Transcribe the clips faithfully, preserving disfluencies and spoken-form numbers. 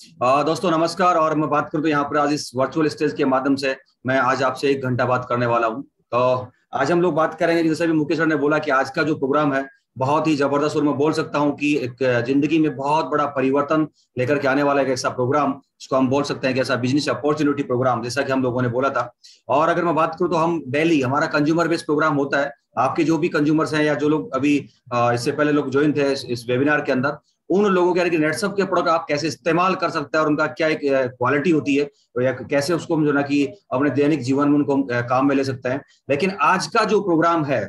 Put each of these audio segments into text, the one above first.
अ, दोस्तों नमस्कार। और मैं बात करूं तो यहाँ पर आज इस वर्चुअल स्टेज के माध्यम से मैं आज आपसे एक घंटा बात करने वाला हूं। तो आज हम लोग बात करेंगे, जैसे भी मुकेश सर ने बोला कि आज का जो प्रोग्राम है बहुत ही जबरदस्त, और मैं बोल सकता हूं कि एक जिंदगी में बहुत बड़ा परिवर्तन लेकर के आने वाला एक ऐसा प्रोग्राम, जिसको हम बोल सकते हैं कि ऐसा बिजनेस अपॉर्चुनिटी प्रोग्राम, जैसा कि हम लोगों ने बोला था। और अगर मैं बात करूं तो हम डेली हमारा कंज्यूमर बेस्ड प्रोग्राम होता है। आपके जो भी कंज्यूमर्स हैं या जो लोग अभी अ, इससे पहले लोग ज्वाइन थे इस, इस वेबिनार के अंदर, उन लोगों के नेटसप के प्रोडक्ट आप कैसे इस्तेमाल कर सकते हैं और उनका क्या एक क्वालिटी होती है, तो या कैसे उसको हम जो ना कि अपने दैनिक जीवन में उनको हम, अ, काम में ले सकते हैं। लेकिन आज का जो प्रोग्राम है,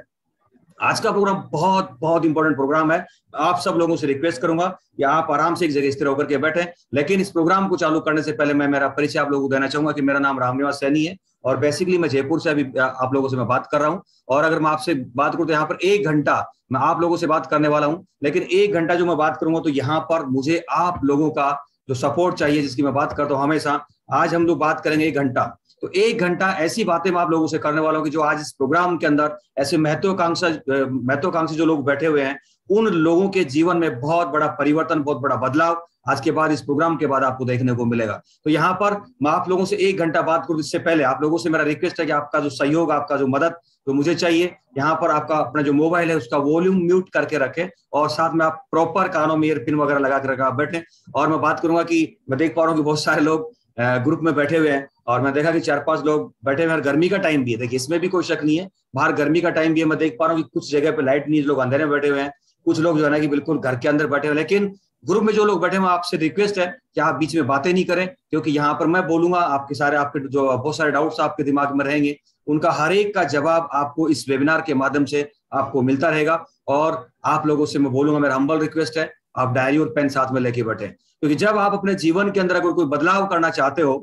आज का प्रोग्राम बहुत बहुत इंपॉर्टेंट प्रोग्राम है। आप सब लोगों से रिक्वेस्ट करूंगा कि आप आराम से एक जगह स्थिर होकर के बैठें। लेकिन इस प्रोग्राम को चालू करने से पहले मैं मेरा परिचय आप लोगों को देना चाहूंगा कि मेरा नाम रामनिवास सैनी है, और बेसिकली मैं जयपुर से अभी आप लोगों से मैं बात कर रहा हूं। और अगर मैं आपसे बात करूं तो यहाँ पर एक घंटा मैं आप लोगों से बात करने वाला हूं। लेकिन एक घंटा जो मैं बात करूंगा तो यहाँ पर मुझे आप लोगों का जो सपोर्ट चाहिए, जिसकी मैं बात करता हूँ हमेशा। आज हम लोग बात करेंगे एक घंटा, तो एक घंटा ऐसी बातें मैं आप लोगों से करने वाला हूं कि जो आज इस प्रोग्राम के अंदर ऐसे महत्वाकांक्षा महत्वाकांक्षी जो लोग बैठे हुए हैं, उन लोगों के जीवन में बहुत बड़ा परिवर्तन, बहुत बड़ा बदलाव आज के बाद, इस प्रोग्राम के बाद आपको देखने को मिलेगा। तो यहाँ पर मैं आप लोगों से एक घंटा बात करूं, इससे पहले आप लोगों से मेरा रिक्वेस्ट है कि आपका जो सहयोग, आपका जो मदद तो मुझे चाहिए, यहाँ पर आपका अपना जो मोबाइल है उसका वॉल्यूम म्यूट करके रखें, और साथ में आप प्रॉपर कानों में ईयरपिन वगैरह लगा कर रखा बैठे। और मैं बात करूंगा कि मैं देख पा रहा हूँ कि बहुत सारे लोग ग्रुप में बैठे हुए हैं, और मैं देखा कि चार पांच लोग बैठे हुए हैं। गर्मी का टाइम भी है, देखिए इसमें भी कोई शक नहीं है, बाहर गर्मी का टाइम भी है। मैं देख पा रहा हूँ कि कुछ जगह पे लाइट नहीं है, लोग अंधेरे में बैठे हुए हैं, कुछ लोग जो है ना कि बिल्कुल घर के अंदर बैठे हुए हैं। लेकिन ग्रुप में जो लोग बैठे हुए हैं, आपसे रिक्वेस्ट है कि आप बीच में बातें नहीं करें, क्योंकि यहाँ पर मैं बोलूंगा, आपके सारे आपके जो बहुत सारे डाउट्स आपके दिमाग में रहेंगे, उनका हर एक का जवाब आपको इस वेबिनार के माध्यम से आपको मिलता रहेगा। और आप लोगों से मैं बोलूंगा, मेरा हम्बल रिक्वेस्ट है, आप डायरी और पेन साथ में लेके बैठे, क्योंकि जब आप अपने जीवन के अंदर अगर कोई बदलाव करना चाहते हो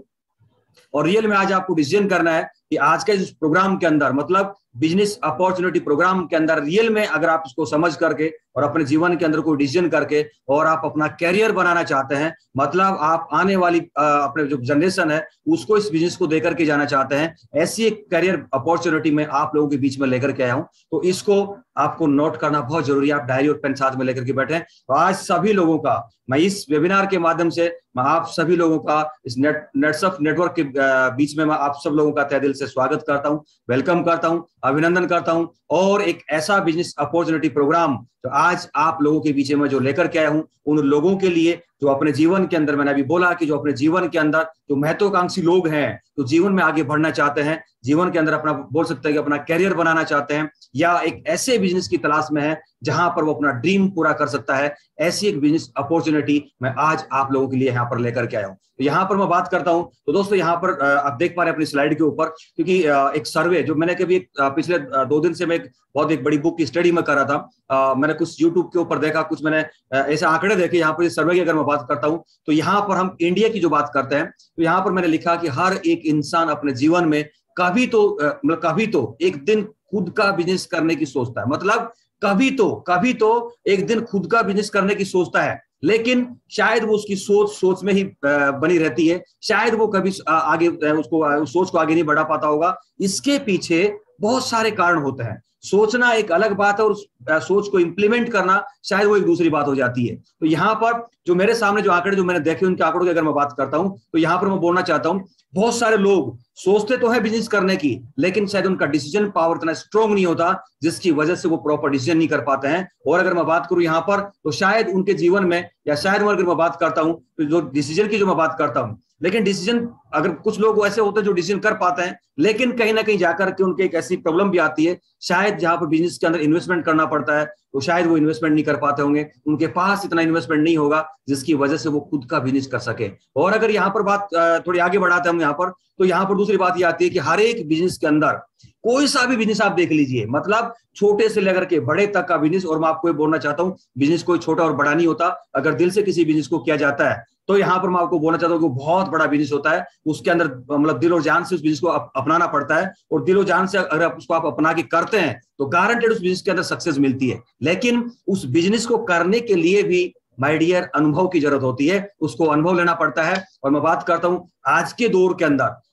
और रियल में आज आपको डिसीजन करना है कि आज के इस प्रोग्राम के अंदर, मतलब बिजनेस अपॉर्चुनिटी प्रोग्राम के अंदर, रियल में अगर आप इसको समझ करके और अपने जीवन के अंदर कोई डिसीजन करके और आप अपना कैरियर बनाना चाहते हैं, मतलब आप आने वाली अपने जो जनरेशन है उसको इस बिजनेस को देकर के जाना चाहते हैं, ऐसी एक कैरियर अपॉर्चुनिटी में आप लोगों के बीच में लेकर के आया हूं। तो इसको आपको नोट करना बहुत जरूरी है, आप डायरी और पेन साथ में लेकर के बैठे। तो आज सभी लोगों का मैं इस वेबिनार के माध्यम से मैं आप सभी लोगों का इस नेट नेटसप नेटवर्क के बीच में मैं आप सब लोगों का तहे दिल से स्वागत करता हूं, वेलकम करता हूं, अभिनंदन करता हूं। और एक ऐसा बिजनेस अपॉर्चुनिटी प्रोग्राम तो आज आप लोगों के बीच में जो लेकर के आया हूं, उन लोगों के लिए जो अपने जीवन के अंदर, मैंने अभी बोला कि जो अपने जीवन के अंदर जो महत्वाकांक्षी लोग हैं, तो जीवन में आगे बढ़ना चाहते हैं, जीवन के अंदर अपना बोल सकते हैं कि अपना कैरियर बनाना चाहते हैं, या एक ऐसे बिजनेस की तलाश में है जहां पर वो अपना ड्रीम पूरा कर सकता है, ऐसी एक बिजनेस अपॉर्चुनिटी मैं आज आप लोगों के लिए यहाँ पर लेकर के आया हूँ। तो यहाँ पर मैं बात करता हूँ, तो दोस्तों यहाँ पर आप देख पा रहे हैं अपनी स्लाइड के ऊपर, क्योंकि एक सर्वे जो मैंने कभी पिछले दो दिन से मैं एक बहुत एक बड़ी बुक की स्टडी में कर रहा था, मैंने कुछ यूट्यूब के ऊपर देखा, कुछ मैंने ऐसे आंकड़े देखे। यहाँ पर सर्वे की अगर मैं बात करता हूँ तो यहाँ पर हम इंडिया की जो बात करते हैं, तो यहाँ पर मैंने लिखा कि हर एक इंसान अपने जीवन में कभी तो मतलब कभी तो एक दिन खुद का बिजनेस करने की सोचता है, मतलब कभी तो कभी तो एक दिन खुद का बिजनेस करने की सोचता है, लेकिन शायद वो उसकी सोच सोच में ही बनी रहती है, शायद वो कभी आगे उसको उस सोच को आगे नहीं बढ़ा पाता होगा। इसके पीछे बहुत सारे कारण होते हैं। सोचना एक अलग बात है और उस सोच को इंप्लीमेंट करना शायद वो एक दूसरी बात हो जाती है। तो यहाँ पर जो मेरे सामने जो आंकड़े जो मैंने देखे, उनके आंकड़ों की अगर मैं बात करता हूं तो यहाँ पर मैं बोलना चाहता हूं, बहुत सारे लोग सोचते तो है बिजनेस करने की, लेकिन शायद उनका डिसीजन पावर इतना स्ट्रॉन्ग नहीं होता, जिसकी वजह से वो प्रॉपर डिसीजन नहीं कर पाते हैं। और अगर मैं बात करूं यहाँ पर, तो शायद उनके जीवन में, या शायद अगर मैं बात करता हूं तो जो डिसीजन की जो मैं बात करता हूं, लेकिन डिसीजन अगर कुछ लोग ऐसे होते हैं जो डिसीजन कर पाते हैं, लेकिन कहीं ना कहीं जाकर के उनके एक ऐसी प्रॉब्लम भी आती है, शायद जहां पर बिजनेस के अंदर इन्वेस्टमेंट करना पड़ता है, तो शायद वो इन्वेस्टमेंट नहीं कर पाते होंगे, उनके पास इतना इन्वेस्टमेंट नहीं होगा जिसकी वजह से वो खुद का बिजनेस कर सके। और अगर यहाँ पर बात थोड़ी आगे बढ़ाते हैं हम यहाँ पर, तो यहाँ पर दूसरी बात ये आती है कि हर एक बिजनेस के अंदर कोई सा भी बिजनेस आप देख लीजिए, मतलब छोटे से लेकर के बड़े तक का बिजनेस, और मैं आपको ये बोलना चाहता हूँ बिजनेस कोई छोटा और बड़ा नहीं होता। अगर दिल से किसी बिजनेस को किया जाता है तो यहाँ पर मैं आपको बोलना चाहता हूँ कि बहुत बड़ा बिजनेस होता है, उसके अंदर मतलब दिल और जान से उस बिजनेस को अप, अपनाना पड़ता है, और दिल और जान से अगर आप उसको आप अपना के करते हैं तो गारंटेड उस बिजनेस के अंदर सक्सेस मिलती है। लेकिन उस बिजनेस को करने के लिए भी माय डियर अनुभव की जरूरत होती है, उसको अनुभव लेना पड़ता है। और मैं बात करता हूं आज के दौर के अंदर,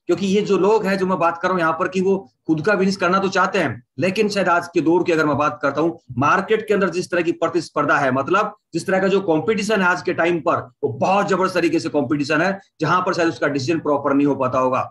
क्योंकि ये जो लोग हैं जो मैं बात कर रहा हूं यहाँ पर कि वो खुद का बिजनेस करना तो चाहते हैं, लेकिन शायद आज के दौर की अगर मैं बात करता हूं, मार्केट के अंदर जिस तरह की प्रतिस्पर्धा है, मतलब जिस तरह का जो कंपटीशन है आज के टाइम पर, वो बहुत जबरदस्त तरीके से कंपटीशन है, जहां पर शायद उसका डिसीजन प्रॉपर नहीं हो पाता होगा।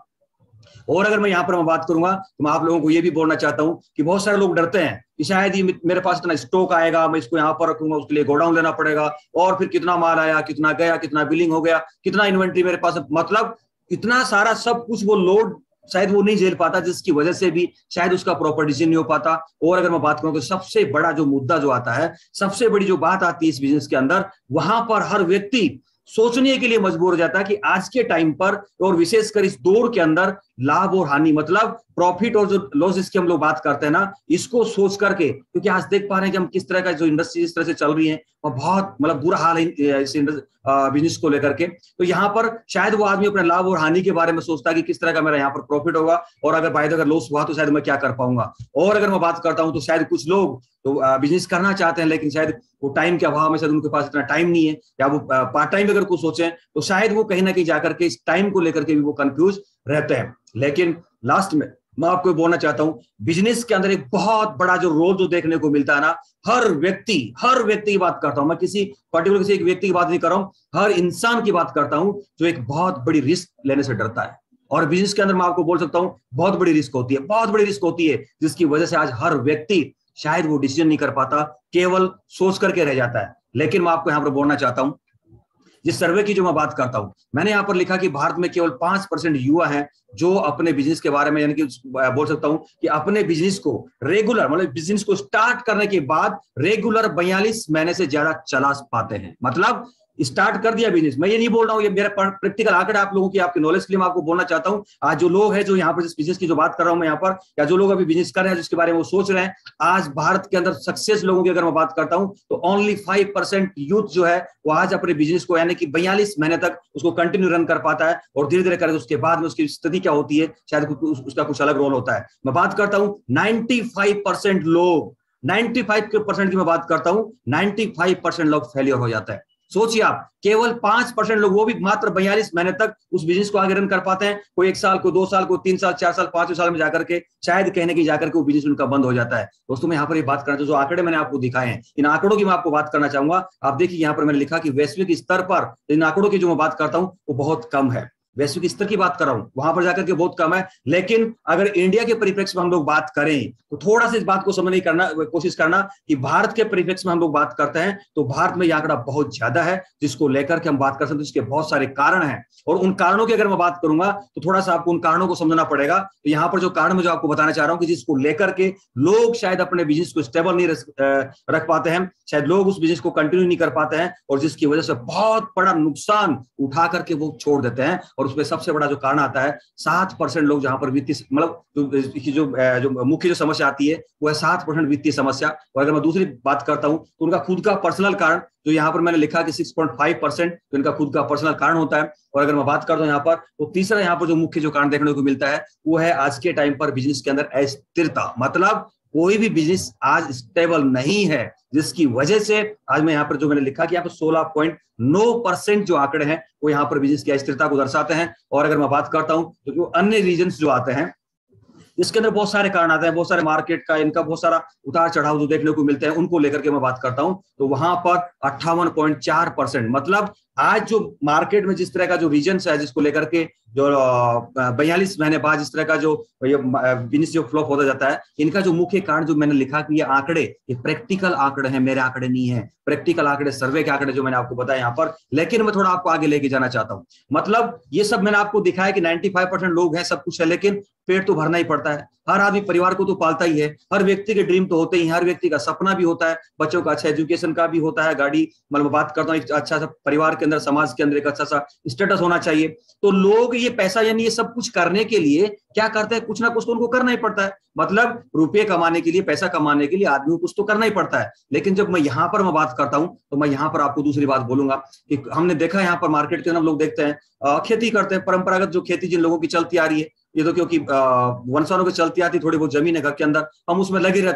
और अगर मैं यहाँ पर मैं बात करूंगा तो मैं आप लोगों को ये भी बोलना चाहता हूं कि बहुत सारे लोग डरते हैं कि शायद ये मेरे पास इतना स्टॉक आएगा, मैं इसको यहाँ पर रखूंगा, उसके लिए गोडाउन लेना पड़ेगा, और फिर कितना माल आया, कितना गया, कितना बिलिंग हो गया, कितना इन्वेंट्री मेरे पास, मतलब इतना सारा सब कुछ वो लोड शायद वो नहीं झेल पाता, जिसकी वजह से भी शायद उसका प्रॉपर डिसीजन नहीं हो पाता। और अगर मैं बात करूं तो सबसे बड़ा जो मुद्दा जो आता है, सबसे बड़ी जो बात आती है इस बिजनेस के अंदर, वहां पर हर व्यक्ति सोचने के लिए मजबूर हो जाता है कि आज के टाइम पर और विशेषकर इस दौर के अंदर लाभ और हानि, मतलब प्रॉफिट और जो लॉस इसकी हम लोग बात करते हैं ना, इसको सोच करके, क्योंकि आज देख पा रहे हैं कि हम किस तरह का जो इंडस्ट्री इस तरह से चल रही है, और बहुत मतलब बुरा हाल है इस बिजनेस को लेकर के। तो यहाँ पर शायद वो आदमी अपने लाभ और हानि के बारे में सोचता है कि किस तरह का मेरा यहाँ पर प्रॉफिट होगा, और अगर बाय अगर लॉस हुआ तो शायद मैं क्या कर पाऊंगा। और अगर मैं बात करता हूँ तो शायद कुछ लोग तो बिजनेस करना चाहते हैं, लेकिन शायद वो टाइम के अभाव में शायद उनके पास इतना टाइम नहीं है, या वो पार्ट टाइम अगर कुछ सोचें तो शायद वो कहीं ना कहीं जाकर के इस टाइम को लेकर के भी वो कंफ्यूज रहते हैं। लेकिन लास्ट में मैं आपको बोलना चाहता हूं, बिजनेस के अंदर एक बहुत बड़ा जो रोल जो देखने को मिलता है ना, हर व्यक्ति हर व्यक्ति की बात करता हूं मैं, किसी पर्टिकुलर किसी एक व्यक्ति की बात नहीं कर रहा हूं, हर इंसान की बात करता हूं जो एक बहुत बड़ी रिस्क लेने से डरता है। और बिजनेस के अंदर मैं आपको बोल सकता हूं बहुत बड़ी रिस्क होती है, बहुत बड़ी रिस्क होती है, जिसकी वजह से आज हर व्यक्ति शायद वो डिसीजन नहीं कर पाता, केवल सोच करके रह जाता है। लेकिन मैं आपको यहां पर बोलना चाहता हूं, जिस सर्वे की जो मैं बात करता हूं, मैंने यहां पर लिखा कि भारत में केवल पांच परसेंट युवा हैं जो अपने बिजनेस के बारे में, यानी कि बोल सकता हूं कि अपने बिजनेस को रेगुलर, मतलब बिजनेस को स्टार्ट करने के बाद रेगुलर बयालीस महीने से ज्यादा चला पाते हैं। मतलब स्टार्ट कर दिया बिजनेस, मैं ये नहीं बोल रहा हूँ, ये मेरा प्रैक्टिकल आंकड़े आप लोगों की आपके नॉलेज के लिए मैं आपको बोलना चाहता हूँ। आज जो लोग हैं जो यहाँ पर जिस बिजनेस की जो बात कर रहा हूँ मैं यहाँ पर, या जो लोग अभी बिजनेस कर रहे हैं जिसके बारे में वो सोच रहे हैं, आज भारत के अंदर सक्सेस लोगों की अगर मैं बात करता हूँ तो ओनली फाइव परसेंट यूथ जो है वो आज अपने बिजनेस को यानी कि बयालीस महीने तक उसको कंटिन्यू रन कर पाता है, और धीरे धीरे करके उसके बाद में उसकी स्थिति क्या होती है, शायद उसका कुछ अलग रोल होता है। मैं बात करता हूँ नाइन्टी फाइव परसेंट लोग, नाइन्टी फाइव परसेंट की मैं बात करता हूँ, नाइन्टी फाइव परसेंट लोग फेलियर हो जाता है। सोचिए आप, केवल पांच परसेंट लोग, वो भी मात्र बयालीस महीने तक उस बिजनेस को आगे रन कर पाते हैं। कोई एक साल, कोई दो साल, कोई तीन साल, चार साल, पांचवें साल में जाकर के शायद कहने की जाकर के वो बिजनेस उनका बंद हो जाता है। दोस्तों मैं यहाँ पर ये बात करना, जो आंकड़े मैंने आपको दिखाए हैं, इन आंकड़ों की मैं आपको बात करना चाहूंगा। आप देखिए यहाँ पर मैंने लिखा कि वैश्विक स्तर पर इन आंकड़ों की जो मैं बात करता हूँ वो बहुत कम है, वैश्विक स्तर की बात कर रहा हूं, वहां पर जाकर के बहुत कम है। लेकिन अगर इंडिया के परिप्रेक्ष्य में हम लोग बात करें तो थोड़ा सा इस बात को समझने की करना कोशिश करना कि भारत के परिप्रेक्ष्य में हम लोग बात करते हैं तो भारत में यह आंकड़ा बहुत ज्यादा है, जिसको लेकर के हम बात कर सकते हैं। इसके बहुत सारे कारण हैं, और उन कारणों की अगर मैं बात करूंगा तो थोड़ा सा आपको उन कारणों को समझना पड़ेगा। तो यहाँ पर जो कारण मैं जो आपको बताना चाह रहा हूं कि जिसको लेकर के लोग शायद अपने बिजनेस को स्टेबल नहीं रख पाते हैं, शायद लोग उस बिजनेस को कंटिन्यू नहीं कर पाते हैं, और जिसकी वजह से बहुत बड़ा नुकसान उठा करके वो छोड़ देते हैं। और उसमें सबसे बड़ा जो कारण आता है, सात परसेंट लोग जहां पर वित्तीय, मतलब जो जो मुख्य जो समस्या आती है वो है सात परसेंट वित्तीय समस्या। और अगर मैं दूसरी बात करता हूं तो उनका खुद का पर्सनल कारण, जो यहाँ पर मैंने लिखा कि सिक्स पॉइंट फाइव परसेंट तो इनका खुद का पर्सनल कारण होता है। और अगर मैं बात करता हूं यहाँ पर तो तीसरा यहाँ पर जो मुख्य जो कारण देखने को मिलता है वो है आज के टाइम पर बिजनेस के अंदर अस्थिरता, मतलब कोई भी बिजनेस आज स्टेबल नहीं है, जिसकी वजह से आज मैं यहाँ पर जो मैंने लिखा कि यहाँ पर सोलह पॉइंट नौ परसेंट जो आंकड़े हैं वो यहाँ पर बिजनेस की अस्थिरता को दर्शाते हैं। और अगर मैं बात करता हूं तो जो अन्य रीजन्स जो आते हैं, इसके अंदर बहुत सारे कारण आते हैं, बहुत सारे मार्केट का इनका बहुत सारा उतार चढ़ाव जो देखने को मिलते हैं, उनको लेकर के मैं बात करता हूं तो वहां पर अट्ठावन पॉइंट चार परसेंट, मतलब आज जो मार्केट में जिस तरह का जो रीजन है जिसको लेकर के जो बयालीस महीने बाद जिस तरह का जो बिजनेस जो फ्लॉप होता जाता है, इनका जो मुख्य कारण जो मैंने लिखा कि ये आंकड़े, ये प्रैक्टिकल आंकड़े हैं, मेरे आंकड़े नहीं है, प्रैक्टिकल आंकड़े, सर्वे के आंकड़े जो मैंने आपको बताया यहाँ पर। लेकिन मैं थोड़ा आपको आगे लेके जाना चाहता हूँ, मतलब ये सब मैंने आपको दिखाया कि पचानवे परसेंट लोग हैं, सब कुछ है, लेकिन पेट तो भरना ही पड़ता है। हर आदमी परिवार को तो पालता ही है, हर व्यक्ति के ड्रीम तो होते ही, हर व्यक्ति का सपना भी होता है, बच्चों का अच्छा एजुकेशन का भी होता है, गाड़ी, मतलब बात करता हूँ एक अच्छा सा परिवार के अंदर, समाज के अंदर एक अच्छा सा स्टेटस होना चाहिए। तो लोग ये पैसा यानी ये सब कुछ करने के लिए क्या करते हैं, कुछ ना कुछ तो उनको करना ही पड़ता है, मतलब रुपये कमाने के लिए, पैसा कमाने के लिए आदमी को कुछ तो करना ही पड़ता है। लेकिन जब मैं यहाँ पर मैं बात करता हूँ तो मैं यहाँ पर आपको दूसरी बात बोलूंगा कि हमने देखा यहाँ पर मार्केट के अंदर हम लोग देखते हैं खेती करते हैं, परंपरागत जो खेती जिन लोगों की चलती आ रही है, ये तो क्योंकि वंशाणु की चलती आती, थोड़ी बहुत जमीन है घर के अंदर, हम उसमें लगे रहते हैं।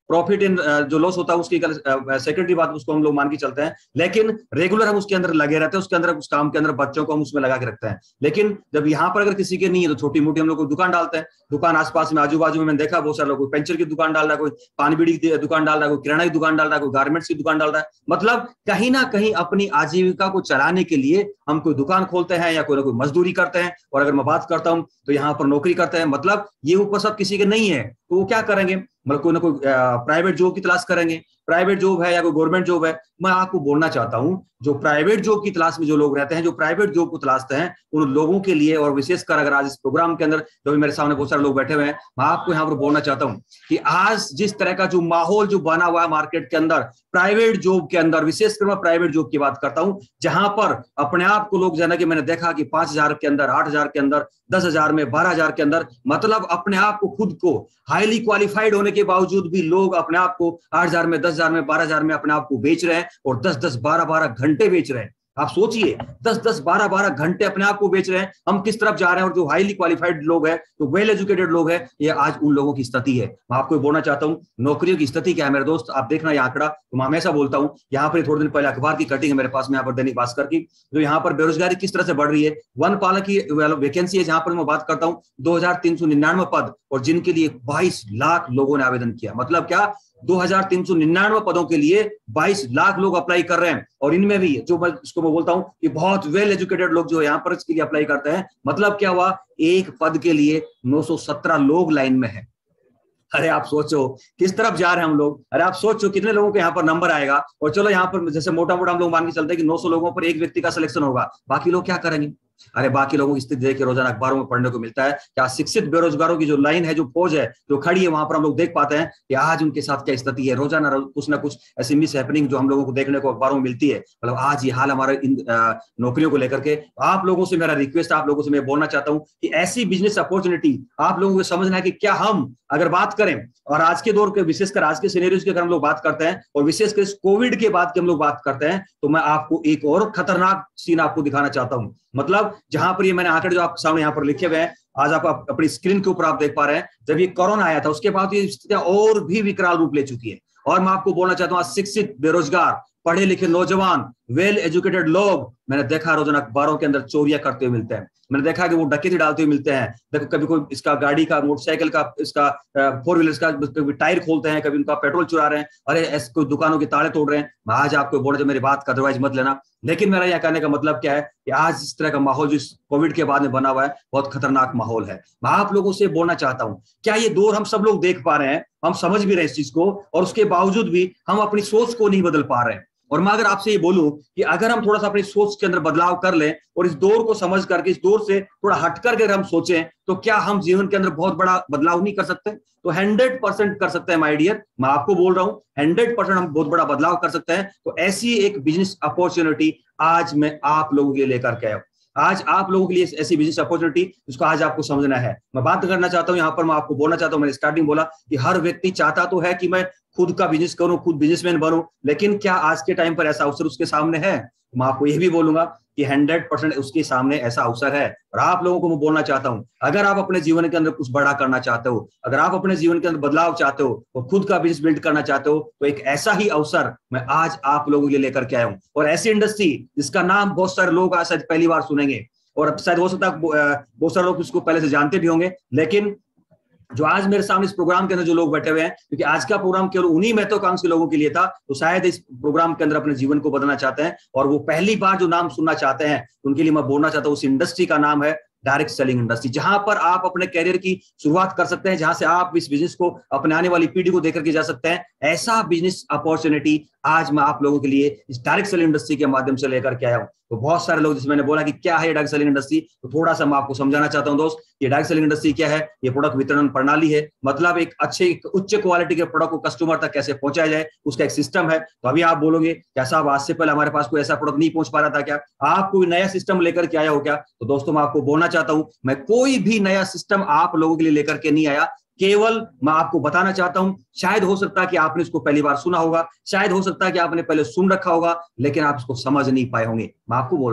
प्रॉफिट इन जो लॉस होता है उसकी सेक्रेटरी बात उसको हम लोग मान के चलते हैं, लेकिन रेगुलर हम उसके अंदर लगे रहते हैं, उसके अंदर उस काम के अंदर बच्चों को हम उसमें लगा के रखते हैं। लेकिन जब यहाँ पर अगर किसी के नहीं है तो छोटी मोटी हम लोग दुकान डालते हैं। दुकान आसपास में आजू बाजू में मैंने देखा बहुत सारे लोग, कोई पेंचर की दुकान डाल रहा है, कोई पान बीड़ी की दुकान डाल रहा है, कोई किराना की दुकान डाल रहा है, कोई गारमेंट्स की दुकान डाल रहा है। मतलब कहीं ना कहीं अपनी आजीविका को चलाने के लिए हम कोई दुकान खोलते हैं या कोई ना कोई मजदूरी करते हैं। और अगर मैं बात करता हूं तो यहाँ पर नौकरी करते हैं। मतलब ये ऊपर सब किसी के नहीं है तो वो क्या करेंगे, मतलब कोई ना कोई प्राइवेट जॉब की तलाश करेंगे। प्राइवेट जॉब है या कोई गवर्नमेंट जॉब है, मैं आपको बोलना चाहता हूं जो प्राइवेट जॉब की तलाश में जो लोग रहते हैं, जो प्राइवेट जॉब को तलाशते हैं, उन लोगों के लिए और विशेषकर अगर आज इस प्रोग्राम के अंदर जो भी मेरे सामने बहुत सारे लोग बैठे हुए हैं, मैं आपको यहाँ पर बोलना चाहता हूं कि आज जिस तरह का जो माहौल जो बना हुआ है मार्केट के अंदर प्राइवेट जॉब के अंदर, विशेषकर मैं प्राइवेट जॉब की बात करता हूं, जहां पर अपने आप को लोग जाना कि मैंने देखा कि पांच हजार के अंदर, आठ हजार के अंदर, दस हजार में, बारह हजार के अंदर, मतलब अपने आप को खुद को हाईली क्वालिफाइड होने के बावजूद भी लोग अपने आप को आठ हजार में, दस हजार में, बारह हजार में अपने आप को बेच रहे हैं और दस दस बारह बारह घंटे बेच रहे हैं। आप सोचिए, दस दस बारह बारह घंटे अपने आप को बेच रहे हैं, हम किस तरफ जा रहे हैं। और जो हाईली क्वालिफाइड लोग हैं, जो वेल एजुकेटेड लोग हैं, ये आज उन लोगों की स्थिति है। मैं आपको बोलना चाहता हूं नौकरियों की स्थिति क्या है मेरे दोस्त, आप देखना ये आंकड़ा। तो मैं हमेशा बोलता हूं, यहाँ पर थोड़े दिन पहले अखबार की कटिंग है मेरे पास में, यहाँ पर दैनिक भास्कर की, जो यहाँ पर बेरोजगारी किस तरह से बढ़ रही है। वन पालक की वैकेंसी है जहां पर मैं बात करता हूं दो हजार तीन सौ निन्यानवे पद, और जिनके लिए बाईस लाख लोगों ने आवेदन किया। मतलब क्या, दो हजार तीन सौ निन्यानवे पदों के लिए बाईस लाख लोग अप्लाई कर रहे हैं। और इनमें भी जो मैं इसको मैं बोलता हूं कि बहुत वेल एजुकेटेड लोग जो यहाँ पर इसके लिए अप्लाई करते हैं। मतलब क्या हुआ, एक पद के लिए नौ सौ सत्रह लोग लाइन में हैं। अरे आप सोचो किस तरफ जा रहे हैं हम लोग। अरे आप सोचो कितने लोगों के यहाँ पर नंबर आएगा। और चलो यहाँ पर जैसे मोटा मोटा हम लोग मान के चलते हैं कि नौ सौ लोगों पर एक व्यक्ति का सिलेक्शन होगा, बाकी लोग क्या करेंगे। अरे बाकी लोगों की स्थिति देख के रोजाना अखबारों में पढ़ने को मिलता है कि आज शिक्षित बेरोजगारों की जो लाइन है, जो फौज है जो खड़ी है, वहां पर हम लोग देख पाते हैं कि आज उनके साथ क्या स्थिति है। रोजाना कुछ ना कुछ ऐसी मिस हैपनिंग जो हम लोगों को देखने को अखबारों में मिलती है। मतलब आज ये हाल हमारे इन नौकरियों को लेकर के। आप लोगों से मेरा रिक्वेस्ट, आप लोगों से मैं बोलना चाहता हूं कि ऐसी बिजनेस अपॉर्चुनिटी आप लोगों को समझना है कि क्या हम अगर बात करें, और आज के दौर के विशेषकर आज के सिनेरियोज की अगर हम लोग बात करते हैं, और विशेषकर कोविड के बाद की हम लोग बात करते हैं, तो मैं आपको एक और खतरनाक सीन आपको दिखाना चाहता हूं। मतलब जहां पर ये मैंने आंकड़े जो आपके सामने यहाँ पर लिखे हुए हैं, आज आप अपनी स्क्रीन के ऊपर आप देख पा रहे हैं, जब ये कोरोना आया था उसके बाद ये स्थितियां और भी विकराल रूप ले चुकी है। और मैं आपको बोलना चाहता हूं, आज शिक्षित बेरोजगार, पढ़े लिखे नौजवान, वेल एजुकेटेड लोग, मैंने देखा रोजाना अखबारों के अंदर चोरियां करते हुए मिलते हैं। मैंने देखा कि वो डकैती डालते हुए मिलते हैं। देखो कभी कोई इसका गाड़ी का, मोटरसाइकिल का, इसका फोर व्हीलर का कभी टायर खोलते हैं, कभी उनका पेट्रोल चुरा रहे हैं, अरे ऐसे कोई दुकानों के ताले तोड़ रहे हैं। मैं आज आपको बोल रहा मेरी बात का अदरवाइज मत लेना, लेकिन मेरा यह कहने का मतलब क्या है कि आज इस तरह का माहौल जो कोविड के बाद में बना हुआ है, बहुत खतरनाक माहौल है। मैं आप लोगों से बोलना चाहता हूं, क्या ये दौर हम सब लोग देख पा रहे हैं, हम समझ भी रहे हैं इस चीज को, और उसके बावजूद भी हम अपनी सोच को नहीं बदल पा रहे हैं। और मैं अगर आपसे ये बोलूं कि अगर हम थोड़ा सा अपनी सोच के अंदर बदलाव कर लें और इस दौर को समझ करके, इस दौर से थोड़ा हट करके अगर हम सोचें, तो क्या हम जीवन के अंदर बहुत बड़ा बदलाव नहीं कर सकते? तो हंड्रेड परसेंट कर सकते हैं माय डियर, मैं आपको बोल रहा हूं हंड्रेड परसेंट हम बहुत बड़ा बदलाव कर सकते हैं। तो ऐसी एक बिजनेस अपॉर्चुनिटी आज मैं आप लोगों के लिए लेकर के आया हूं। आज आप लोगों के लिए ऐसी बिजनेस अपॉर्चुनिटी जिसको आज आपको समझना है। मैं बात करना चाहता हूं यहाँ पर, मैं आपको बोलना चाहता हूं, मैंने स्टार्टिंग बोला कि हर व्यक्ति चाहता तो है कि मैं खुद का बिजनेस करूं, खुद बिजनेसमैन बनूं, लेकिन क्या आज के टाइम पर ऐसा अवसर उसके सामने है? मैं आपको यह भी बोलूंगा कि हंड्रेड परसेंट उसके सामने ऐसा अवसर है। और आप लोगों को मैं बोलना चाहता हूं, अगर आप अपने जीवन के अंदर कुछ बड़ा करना चाहते हो, अगर आप अपने जीवन के अंदर बदलाव चाहते हो और खुद का बिजनेस बिल्ड करना चाहते हो, तो एक ऐसा ही अवसर मैं आज आप लोगों के लिए लेकर के आया हूं। और ऐसी इंडस्ट्री जिसका नाम बहुत सारे लोग आज शायद पहली बार सुनेंगे, और शायद हो सकता है बहुत सारे लोग उसको पहले से जानते भी होंगे, लेकिन जो आज मेरे सामने इस प्रोग्राम के अंदर जो लोग बैठे हुए हैं, क्योंकि आज का प्रोग्राम केवल उन्हीं महत्वाकांक्षी लोगों के लिए था, तो शायद इस प्रोग्राम के अंदर अपने जीवन को बदलना चाहते हैं और वो पहली बार जो नाम सुनना चाहते हैं, उनके लिए मैं बोलना चाहता हूं उस इंडस्ट्री का नाम है डायरेक्ट सेलिंग इंडस्ट्री, जहां पर आप अपने कैरियर की शुरुआत कर सकते हैं, जहां से आप इस बिजनेस को अपने आने वाली पीढ़ी को देकर के जा सकते हैं। ऐसा बिजनेस अपॉर्चुनिटी आज मैं आप लोगों के लिए इस डायरेक्ट सेलिंग इंडस्ट्री के माध्यम से लेकर के आया हूं। तो बहुत सारे लोग, जैसे मैंने बोला कि क्या है डायरेक्ट सेलिंग इंडस्ट्री, तो थोड़ा सा मैं आपको समझाना चाहता हूं दोस्त। ये डायरेक्ट सेलिंग इंडस्ट्री क्या है? ये प्रोडक्ट वितरण प्रणाली है। मतलब एक अच्छे उच्च क्वालिटी के प्रोडक्ट को कस्टमर तक कैसे पहुंचाया जाए, उसका एक सिस्टम है। तो अभी आप बोलोगे क्या साहब आज से पहले हमारे पास कोई ऐसा प्रोडक्ट नहीं पहुंच पा रहा था क्या? आप कोई नया सिस्टम लेकर के आया हो क्या? तो दोस्तों मैं आपको बोलना चाहता हूं, मैं कोई भी नया सिस्टम आप लोगों के लिए लेकर के नहीं आया। केवल मैं आपको बताना चाहता हूं, शायद हो सकता है कि आपने इसको पहली बार सुना होगा, शायद हो सकता है कि आपने पहले सुन रखा होगा, लेकिन आप इसको समझ नहीं पाए होंगे। मैं आपको बोल रहा हूं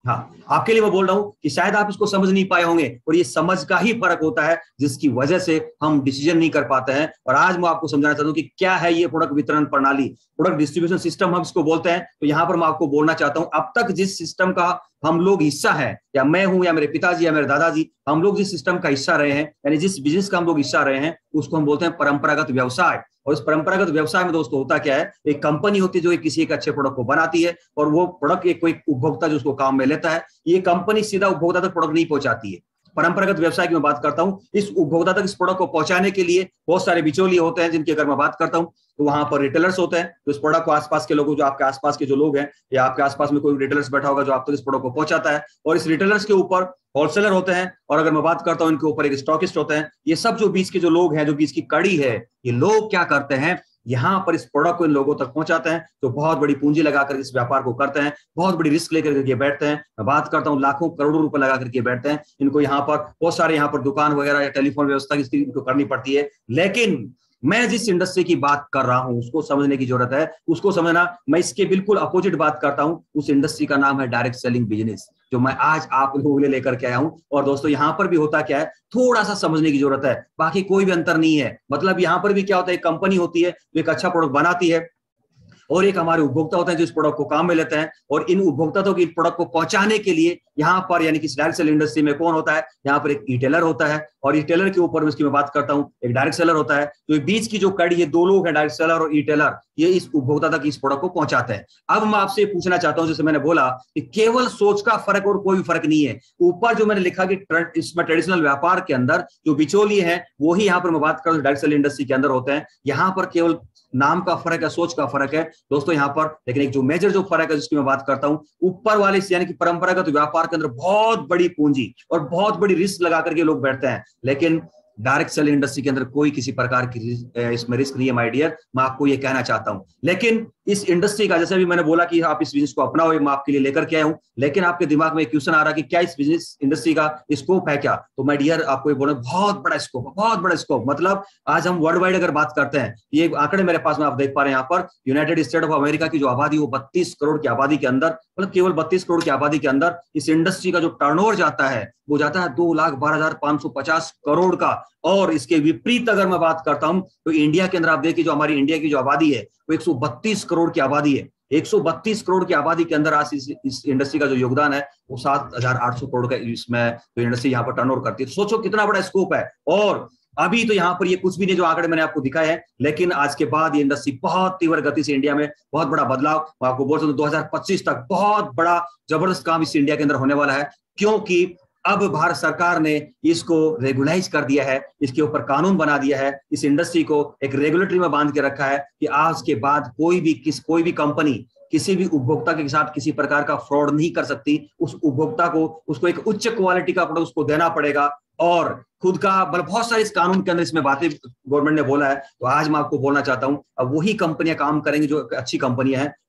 हाँ, आपके लिए मैं बोल रहा हूं कि शायद आप इसको समझ नहीं पाए होंगे, और ये समझ का ही फर्क होता है जिसकी वजह से हम डिसीजन नहीं कर पाते हैं। और आज मैं आपको समझाना चाहता हूं कि क्या है ये प्रोडक्ट वितरण प्रणाली, प्रोडक्ट डिस्ट्रीब्यूशन सिस्टम हम इसको बोलते हैं। तो यहां पर मैं आपको बोलना चाहता हूं, अब तक जिस सिस्टम का हम लोग हिस्सा है, या मैं हूं या मेरे पिताजी या मेरे दादाजी, हम लोग जिस सिस्टम का हिस्सा रहे हैं, यानी जिस बिजनेस का हम लोग हिस्सा रहे हैं, उसको हम बोलते हैं परंपरागत व्यवसाय। और इस परंपरागत व्यवसाय में दोस्तों होता क्या है, एक कंपनी होती है जो एक किसी एक अच्छे प्रोडक्ट को बनाती है, और वो प्रोडक्ट एक कोई उपभोक्ता जो उसको काम में लेता है, ये कंपनी सीधा उपभोक्ता तक प्रोडक्ट नहीं पहुंचाती है। परंपरागत व्यवसाय की मैं बात करता हूं, इस उपभोक्ता तक इस प्रोडक्ट को पहुंचाने के लिए बहुत सारे बिचौलिए होते हैं, जिनकी अगर मैं बात करता हूं तो वहां पर रिटेलर्स होते हैं, तो इस प्रोडक्ट को आसपास के लोगों, जो आपके आसपास के जो लोग हैं, या आपके आसपास में कोई रिटेलर्स बैठा होगा जो आप तक इस प्रोडक्ट को पहुंचाता है, और इस रिटेलर्स के ऊपर होलसेलर होते हैं, और अगर मैं बात करता हूं इनके ऊपर एक स्टॉकिस्ट होते हैं। ये सब जो बीच के जो लोग हैं, जो बीच की कड़ी है, ये लोग क्या करते हैं, यहां पर इस प्रोडक्ट को इन लोगों तक पहुंचाते हैं, जो बहुत बड़ी पूंजी लगाकर इस व्यापार को करते हैं, बहुत बड़ी रिस्क लेकर करके बैठते हैं। मैं बात करता हूं लाखों करोड़ों रुपए लगा करके बैठते हैं। इनको यहाँ पर बहुत सारे यहाँ पर दुकान वगैरह या टेलीफोन व्यवस्था की इनको करनी पड़ती है। लेकिन मैं जिस इंडस्ट्री की बात कर रहा हूं उसको समझने की जरूरत है, उसको समझना। मैं इसके बिल्कुल अपोजिट बात करता हूं, उस इंडस्ट्री का नाम है डायरेक्ट सेलिंग बिजनेस, जो मैं आज आप लोगों के लिए लेकर के आया हूं। और दोस्तों यहां पर भी होता क्या है, थोड़ा सा समझने की जरूरत है, बाकी कोई भी अंतर नहीं है। मतलब यहां पर भी क्या होता है, एक कंपनी होती है जो एक अच्छा प्रोडक्ट बनाती है, और एक हमारे उपभोक्ता होते हैं जो इस प्रोडक्ट को काम में लेते हैं, और इन उपभोक्ता तक इस प्रोडक्ट को पहुंचाने के लिए यहाँ पर, यानी कि डायरेक्ट सेल इंडस्ट्री में कौन होता है, यहाँ पर एक रिटेलर होता है, और रिटेलर के ऊपर इसकी मैं बात करता हूँ, एक डायरेक्ट सेलर होता है। तो बीच की जो कड़ी, ये दो लोग हैं, डायरेक्ट सेलर और रिटेलर, ये इस उपभोक्ता तक इस प्रोडक्ट को पहुंचाते हैं। अब मैं आपसे पूछना चाहता हूं, जैसे मैंने बोला कि केवल सोच का फर्क और कोई फर्क नहीं है। ऊपर जो मैंने लिखा कि इसमें ट्रेडिशनल व्यापार के अंदर जो बिचौलिए हैं, वही यहाँ पर मैं बात करूं डायरेक्ट सेल इंडस्ट्री के अंदर होते हैं। यहाँ पर केवल नाम का फर्क है, सोच का फर्क है दोस्तों यहाँ पर। लेकिन एक जो मेजर जो फर्क है जिसकी मैं बात करता हूं, ऊपर वाले यानी कि परंपरागत व्यापार के अंदर बहुत बड़ी पूंजी और बहुत बड़ी रिस्क लगा करके लोग बैठते हैं, लेकिन डायरेक्ट सेल इंडस्ट्री के अंदर कोई किसी प्रकार की इसमें रिस्क नहीं है माय डियर, मैं आपको ये कहना चाहता हूं। लेकिन इस इंडस्ट्री का, जैसे भी मैंने बोला कि आप इस बिजनेस को अपनाओ, मैं आपके लिए लेकर के आया हूं, लेकिन आपके दिमाग में एक क्वेश्चन आ रहा है कि क्या इस बिजनेस इंडस्ट्री का स्कोप है क्या? तो माय डियर आपको ये बोला, बहुत बड़ा स्कोप, बहुत बड़ा स्कोप। मतलब आज हम वर्ल्ड वाइड अगर बात करते हैं, ये आंकड़े मेरे पास में आप देख पा रहे हैं, यहाँ पर यूनाइटेड स्टेट ऑफ अमेरिका की जो आबादी, वो बत्तीस करोड़ की आबादी के अंदर, मतलब केवल बत्तीस करोड़ की आबादी के अंदर इस इंडस्ट्री का जो टर्नओवर जाता है, वो जाता है दो लाख बारह हजार पांच सौ पचास करोड़ का। और इसके विपरीत अगर मैं बात करता हूं तो इंडिया के अंदर आप देखिए, जो हमारी इंडिया की जो आबादी है वो एक सौ बत्तीस करोड़ की आबादी है। एक सौ बत्तीस करोड़ की आबादी के अंदर आज इस, इस इंडस्ट्री का जो योगदान है वो सात हजार आठ सौ करोड़ का इसमें जो इंडस्ट्री यहाँ पर टर्नओवर करती है। सोचो कितना बड़ा स्कोप है। और अभी तो यहाँ पर ये कुछ भी नहीं जो आंकड़े मैंने आपको दिखाए हैं, लेकिन आज के बाद ये इंडस्ट्री बहुत तीव्र गति से इंडिया में बहुत बड़ा बदलाव, मैं आपको बोल सकता हूं दो हजार पच्चीस तक बहुत बड़ा जबरदस्त काम इस इंडिया के अंदर होने वाला है। क्योंकि अब भारत सरकार ने इसको रेगुलाइज कर दिया है, इसके ऊपर कानून बना दिया है, इस इंडस्ट्री को एक रेगुलेटरी में बांध के रखा है कि आज के बाद कोई भी किस कोई भी कंपनी किसी भी उपभोक्ता के साथ किसी प्रकार का फ्रॉड नहीं कर सकती। उस उपभोक्ता को उसको एक उच्च क्वालिटी का प्रोडक्ट उसको देना पड़ेगा, और खुद का बल बहुत सारे इस कानून के अंदर इसमें बातें गवर्नमेंट ने बोला है। तो आज मैं आपको बोलना चाहता हूं, अब वही कंपनियां काम करेंगी जो अच्छी कंपनियां हैं,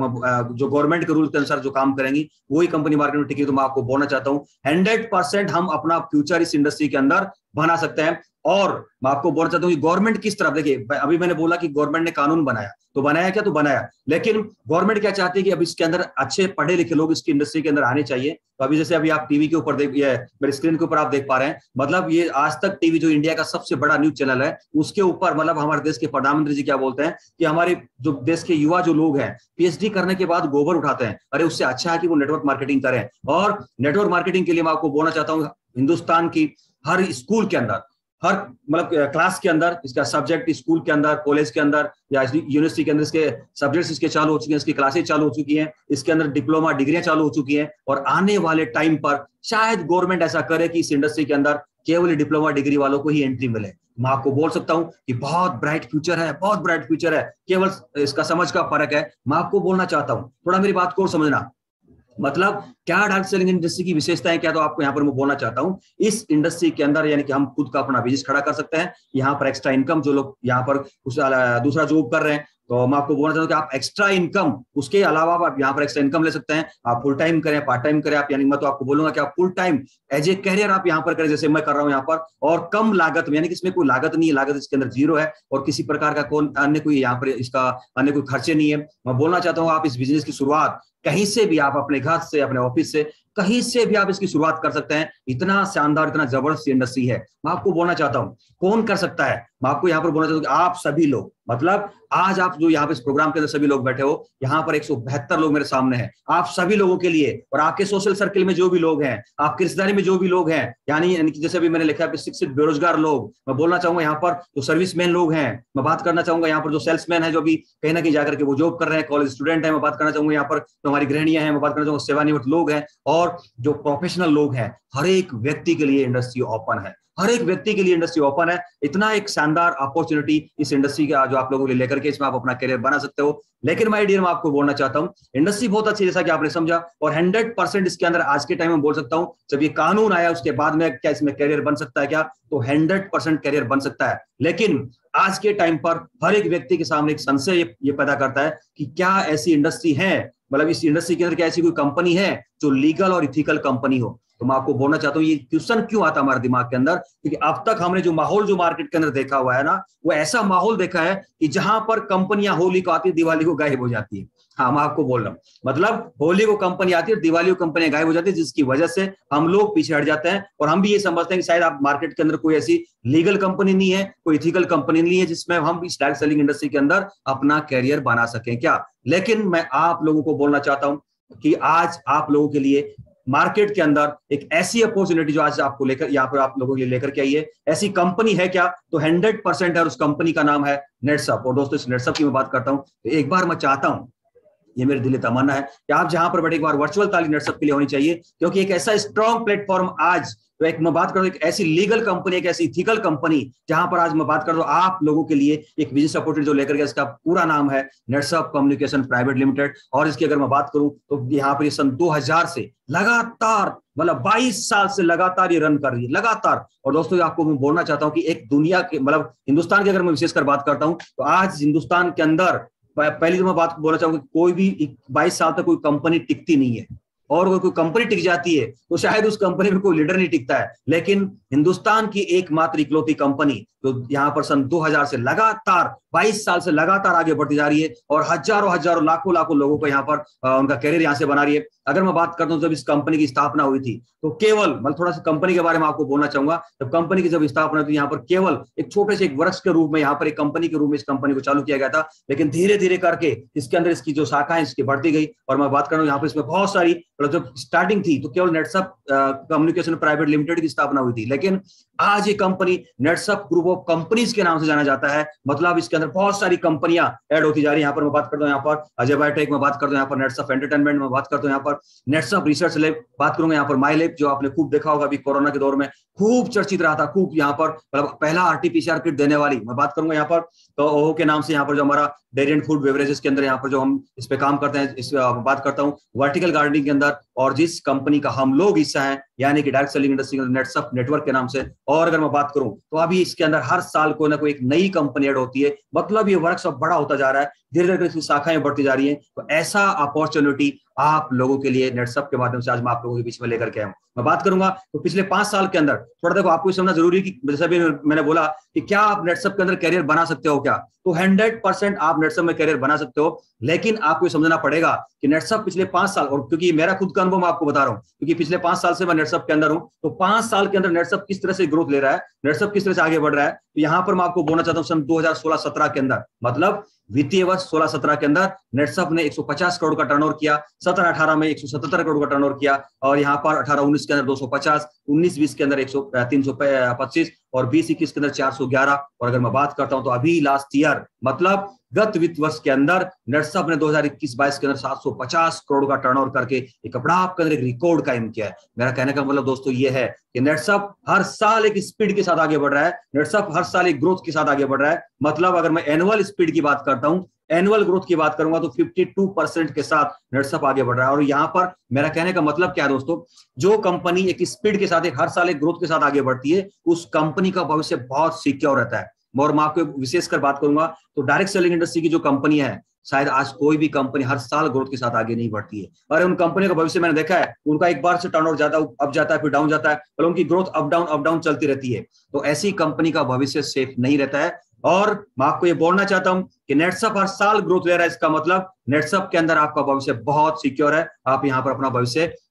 जो जो गवर्नमेंट के रूल के अनुसार जो काम करेंगी, वही कंपनी मार्केट में टिकी। तो मैं आपको बोलना चाहता हूं हंड्रेड परसेंट हम अपना फ्यूचर इस इंडस्ट्री के अंदर बना सकते हैं। और मैं आपको बोलना चाहता हूं कि गवर्नमेंट किस तरफ, देखिए अभी मैंने बोला कि गवर्नमेंट ने कानून बनाया, तो बनाया क्या, तो बनाया, लेकिन गवर्नमेंट क्या चाहती है कि अब इसके अंदर अच्छे पढ़े लिखे लोग इसकी इंडस्ट्री के अंदर आने चाहिए। तो अभी जैसे अभी आप टीवी के ऊपर देख, ये मेरे स्क्रीन के ऊपर आप देख पा रहे हैं, मतलब ये आज तक टीवी जो इंडिया का सबसे बड़ा न्यूज चैनल है, उसके ऊपर मतलब हमारे देश के प्रधानमंत्री जी क्या बोलते हैं कि हमारे जो देश के युवा जो लोग हैं पीएचडी करने के बाद गोबर उठाते हैं, अरे उससे अच्छा है कि वो नेटवर्क मार्केटिंग करें। और नेटवर्क मार्केटिंग के लिए मैं आपको बोलना चाहता हूँ, हिंदुस्तान की हर स्कूल के अंदर, हर मतलब क्लास के अंदर इसका सब्जेक्ट, स्कूल के अंदर, कॉलेज के अंदर या यूनिवर्सिटी के अंदर इसके सब्जेक्ट्स इसके चालू हो चुके हैं, इसकी क्लासेस चालू हो चुकी हैं, इसके अंदर डिप्लोमा डिग्रियां चालू हो चुकी हैं। और आने वाले टाइम पर शायद गवर्नमेंट ऐसा करे कि इस इंडस्ट्री के अंदर केवल डिप्लोमा डिग्री वालों को ही एंट्री मिले। मैं आपको बोल सकता हूं कि बहुत ब्राइट फ्यूचर है, बहुत ब्राइट फ्यूचर है, केवल इसका समझ का फर्क है। मैं आपको बोलना चाहता हूं, थोड़ा मेरी बात को समझना, मतलब क्या डायरेक्ट सेलिंग इंडस्ट्री की विशेषताएं क्या, तो आपको यहाँ पर मैं बोलना चाहता हूं, इस इंडस्ट्री के अंदर यानी कि हम खुद का अपना बिजनेस खड़ा कर सकते हैं। यहाँ पर एक्स्ट्रा इनकम जो लोग यहाँ पर दूसरा जॉब कर रहे हैं, तो मैं आपको बोलना चाहता हूं कि आप एक्स्ट्रा इनकम, उसके अलावा आप यहाँ पर एक्स्ट्रा इनकम ले सकते हैं। आप फुल टाइम करें, पार्ट टाइम करें आप, यानी मैं तो आपको बोलूंगा कि आप full time as a career आप यहाँ पर करें, जैसे मैं कर रहा हूँ यहाँ पर, और कम लागत में, यानी कि इसमें कोई लागत नहीं है, लागत इसके अंदर जीरो है, और किसी प्रकार का कौन अन्य कोई यहाँ पर इसका अन्य कोई खर्चे नहीं है। मैं बोलना चाहता हूँ आप इस बिजनेस की शुरुआत कहीं से भी, आप अपने घर से, अपने ऑफिस से कहीं से भी आप इसकी शुरुआत कर सकते हैं। इतना शानदार, इतना जबरदस्त इंडस्ट्री है। मैं आपको बोलना चाहता हूं कौन कर सकता है, मैं आपको यहाँ पर बोलना चाहता हूँ कि आप सभी लोग, मतलब आज आप जो यहाँ पे इस प्रोग्राम के अंदर सभी लोग बैठे हो, यहाँ पर एक सौ बहत्तर लोग मेरे सामने हैं, आप सभी लोगों के लिए, और आपके सोशल सर्किल में जो भी लोग हैं, आपकी रिश्तेदारी में जो भी लोग हैं, यानी जैसे भी मैंने लिखा है शिक्षित बेरोजगार लोग, मैं बोलना चाहूंगा यहाँ पर जो सर्विसमैन लोग हैं, मैं बात करना चाहूंगा यहाँ पर जो सेल्समैन है, जो भी कहीं ना कहीं जाकर के वो जॉब कर रहे हैं, कॉलेज स्टूडेंट है, मैं बात करना चाहूंगा यहाँ पर जो हमारी गृहिणियां हैं, मैं बात करना चाहूंगा सेवानिवृत्त लोग हैं, और जो प्रोफेशनल लोग हैं, हर एक व्यक्ति के लिए इंडस्ट्री ओपन है, हर एक व्यक्ति के लिए इंडस्ट्री ओपन है। इतना एक शानदार अपॉर्चुनिटी इस इंडस्ट्री का जो आप लोगों के लिए लेकर के इसमें आप अपना करियर बना सकते हो। लेकिन माय डियर, मैं आपको बोलना चाहता हूं इंडस्ट्री बहुत अच्छी, जैसा कि आपने समझा, और हंड्रेड परसेंट इसके अंदर आज के टाइम में बोल सकता हूं, जब ये कानून आया उसके बाद में क्या इसमें करियर बन सकता है क्या, तो हंड्रेड परसेंट करियर बन सकता है। लेकिन आज के टाइम पर हर एक व्यक्ति के सामने एक संशय ये, ये पैदा करता है कि क्या ऐसी इंडस्ट्री है, मतलब इस इंडस्ट्री के अंदर क्या ऐसी कोई कंपनी है जो लीगल और इथिकल कंपनी हो। तो मैं आपको बोलना चाहता हूँ ये क्वेश्चन क्यों आता हमारे दिमाग के अंदर, क्योंकि अब तक हमने जो माहौल जो मार्केट के अंदर देखा हुआ है ना, वो ऐसा माहौल देखा है कि जहां पर कंपनियां होली को आती है, दिवाली को गायब हो जाती है। हाँ, मैं आपको बोल रहा हूँ, मतलब होली को कंपनी आती है, दिवाली को कंपनियां गायब हो जाती है, जिसकी वजह से हम लोग पीछे हट जाते हैं, और हम भी ये समझते हैं कि शायद आप मार्केट के अंदर कोई ऐसी लीगल कंपनी नहीं है, कोई इथिकल कंपनी नहीं है जिसमें हम इस डायरेक्ट सेलिंग इंडस्ट्री के अंदर अपना कैरियर बना सकें क्या। लेकिन मैं आप लोगों को बोलना चाहता हूं कि आज आप लोगों के लिए मार्केट के अंदर एक ऐसी अपॉर्चुनिटी जो आज आपको लेकर यहाँ पर आप लोगों के लिए लेकर के आई है, ऐसी कंपनी है क्या, तो हंड्रेड परसेंट है, और उस कंपनी का नाम है नेटसअप। और दोस्तों इस नेटसअप की मैं बात करता हूं तो एक बार मैं चाहता हूं, ये मेरी दिली तमन्ना है कि आप जहां पर बैठे एक बार वर्चुअल ताली नेटसअप के लिए होनी चाहिए, क्योंकि एक ऐसा स्ट्रॉन्ग प्लेटफॉर्म आज, तो एक मैं बात कर रहा हूं एक ऐसी लीगल कंपनी, एक ऐसी इथिकल कंपनी जहां पर आज मैं बात कर रहा हूं आप लोगों के लिए एक बिजनेस अपॉर्चुनिटी जो लेकर के, इसका पूरा नाम है नेटसअप कम्युनिकेशन प्राइवेट लिमिटेड। और इसकी अगर मैं बात करूं तो यहाँ पर सन दो हज़ार से लगातार, मतलब बाईस साल से लगातार ये रन कर रही है, लगातार। और दोस्तों आपको मैं बोलना चाहता हूं कि एक दुनिया के, मतलब हिंदुस्तान की अगर मैं विशेषकर बात करता हूं तो आज हिंदुस्तान के अंदर पहली तो मैं बात बोलना चाहूंगा कोई भी बाईस साल तक कोई कंपनी टिकती नहीं है, और अगर कोई कंपनी टिक जाती है तो शायद उस कंपनी में कोई लीडर नहीं टिकता है। लेकिन हिंदुस्तान की एकमात्र इकलौती कंपनी तो यहाँ पर सन दो हज़ार से लगातार बाईस साल से लगातार आगे बढ़ती जा रही है, और हजारों हजारों लाखों लाखों लोगों को यहाँ पर आ, उनका करियर यहाँ से बना रही है। अगर मैं बात करता हूँ जब इस कंपनी की स्थापना हुई थी तो केवल, मतलब थोड़ा सा कंपनी के बारे में आपको बोलना चाहूंगा, जब कंपनी की जब स्थापना हुई थी यहाँ पर केवल एक छोटे से एक वृक्ष के रूप में, यहाँ पर एक कंपनी के रूप में इस कंपनी को चालू किया गया था। लेकिन धीरे धीरे करके इसके अंदर इसकी जो शाखाएं इसकी बढ़ती गई, और मैं बात कर रहा हूँ यहाँ पर इसमें बहुत सारी, मतलब जब स्टार्टिंग थी तो केवल नेटसअप कम्युनिकेशन प्राइवेट लिमिटेड की स्थापना हुई थी, लेकिन आज ये company Netsurf group of companies के नाम से जाना जाता है। मतलब इसके अंदर बहुत सारी कंपनियां ऐड होती जा रही है। यहाँ पर मैं बात करता हूँ यहाँ पर अजय बायोटेक में बात करता हूँ, यहाँ पर नेटसअप एंटरटेनमेंट में बात करता हूँ, यहाँ पर नेटसअप रिसर्च लैब बात करूंगा, यहाँ पर माई लैब जो आपने खूब देखा होगा अभी कोरोना के दौर में खूब चर्चित रहा था, खूब यहाँ पर मतलब पहला आरटीपीसीआर किट देने वाली मैं बात करूंगा यहाँ पर, तो ओहो के नाम से यहाँ पर जो हमारा डेयरी एंड फूड बेवरेजेस के अंदर यहाँ पर जो हम इस पे काम करते हैं, इस बात करता हूँ वर्टिकल गार्डनिंग के अंदर, और जिस कंपनी का हम लोग हिस्सा हैं यानी कि direct selling industry Netsurf network के नाम से। और अगर मैं बात करूं तो अभी इसके अंदर हर साल कोई ना कोई एक नई कंपनी ऐड होती है, मतलब ये वर्क सब बड़ा होता जा रहा है, धीरे धीरे इसकी शाखाएं बढ़ती जा रही हैं। तो ऐसा अपॉर्चुनिटी आप लोगों के लिए नेटसअप के माध्यम से आज मैं आप लोगों के बीच में लेकर के आया हूं। मैं बात करूंगा तो पिछले पांच साल के अंदर, थोड़ा देखो आपको समझना जरूरी है कि जैसे भी मैंने बोला कि क्या आप नेटसअप के अंदर करियर बना सकते हो क्या, तो हंड्रेड परसेंट आप नेटसअप में करियर बना सकते हो। लेकिन आपको समझना पड़ेगा कि नेटसअप पिछले पांच साल, और क्योंकि मेरा खुद का अनुभव मैं आपको बता रहा हूं, क्योंकि पिछले पांच साल से मैं नेटसअप के अंदर हूं, तो पांच साल के अंदर नेटसअप किस तरह से ग्रोथ ले रहा है, नेटसअप किस तरह से आगे बढ़ रहा है, तो यहां पर मैं आपको बोलना चाहता हूं सन दो हज़ार सोलह सत्रह के अंदर, मतलब वित्तीय वर्ष सोलह सत्रह के अंदर नेटसअप ने एक सौ पचास करोड़ का टर्नओवर किया, सत्रह अठारह में एक सौ सतहत्तर करोड़ का टर्नओवर किया, और यहाँ पर अठारह उन्नीस के अंदर दो सौ पचास, उन्नीस बीस के अंदर एक सौ तीन सौ पच्चीस, और बीस इक्कीस के अंदर चार सौ ग्यारह। और अगर मैं बात करता हूं तो अभी लास्ट ईयर, मतलब गत वित्त वर्ष के अंदर नेटसअप ने दो हज़ार इक्कीस बाईस के अंदर सात सौ पचास करोड़ का टर्नओवर करके एक बड़ा आपके अंदर एक रिकॉर्ड कायम किया है। मेरा कहने का मतलब दोस्तों ये है कि नेटसअप हर साल एक स्पीड के साथ आगे बढ़ रहा है, नेटसअप हर साल एक ग्रोथ के साथ आगे बढ़ रहा है। मतलब अगर मैं एनुअल स्पीड की बात करता हूं, एनुअल ग्रोथ की बात करूंगा तो बावन परसेंट के साथ नेटसअप आगे बढ़ रहा है। और यहां पर मेरा कहने का मतलब क्या है दोस्तों, जो कंपनी एक स्पीड के साथ एक हर साल एक ग्रोथ के साथ आगे बढ़ती है, उस कंपनी का भविष्य बहुत सिक्योर रहता है। और मैं आपको विशेषकर बात करूंगा तो डायरेक्ट सेलिंग इंडस्ट्री की जो कंपनी है, शायद आज कोई भी कंपनी हर साल ग्रोथ के साथ आगे नहीं बढ़ती है। और उन कंपनियों का भविष्य मैंने देखा है, उनका एक बार से टर्नओवर जाता है, अप जाता है, फिर डाउन जाता है, और उनकी growth up down up down चलती रहती है। तो ऐसी कंपनी का भविष्य सेफ नहीं रहता है। और मैं आपको ये बोलना चाहता हूं कि नेटसअप हर साल ग्रोथ ले रहा है, इसका मतलब नेटसअप के अंदर आपका भविष्य बहुत सिक्योर है, आप यहां पर अपना भविष्य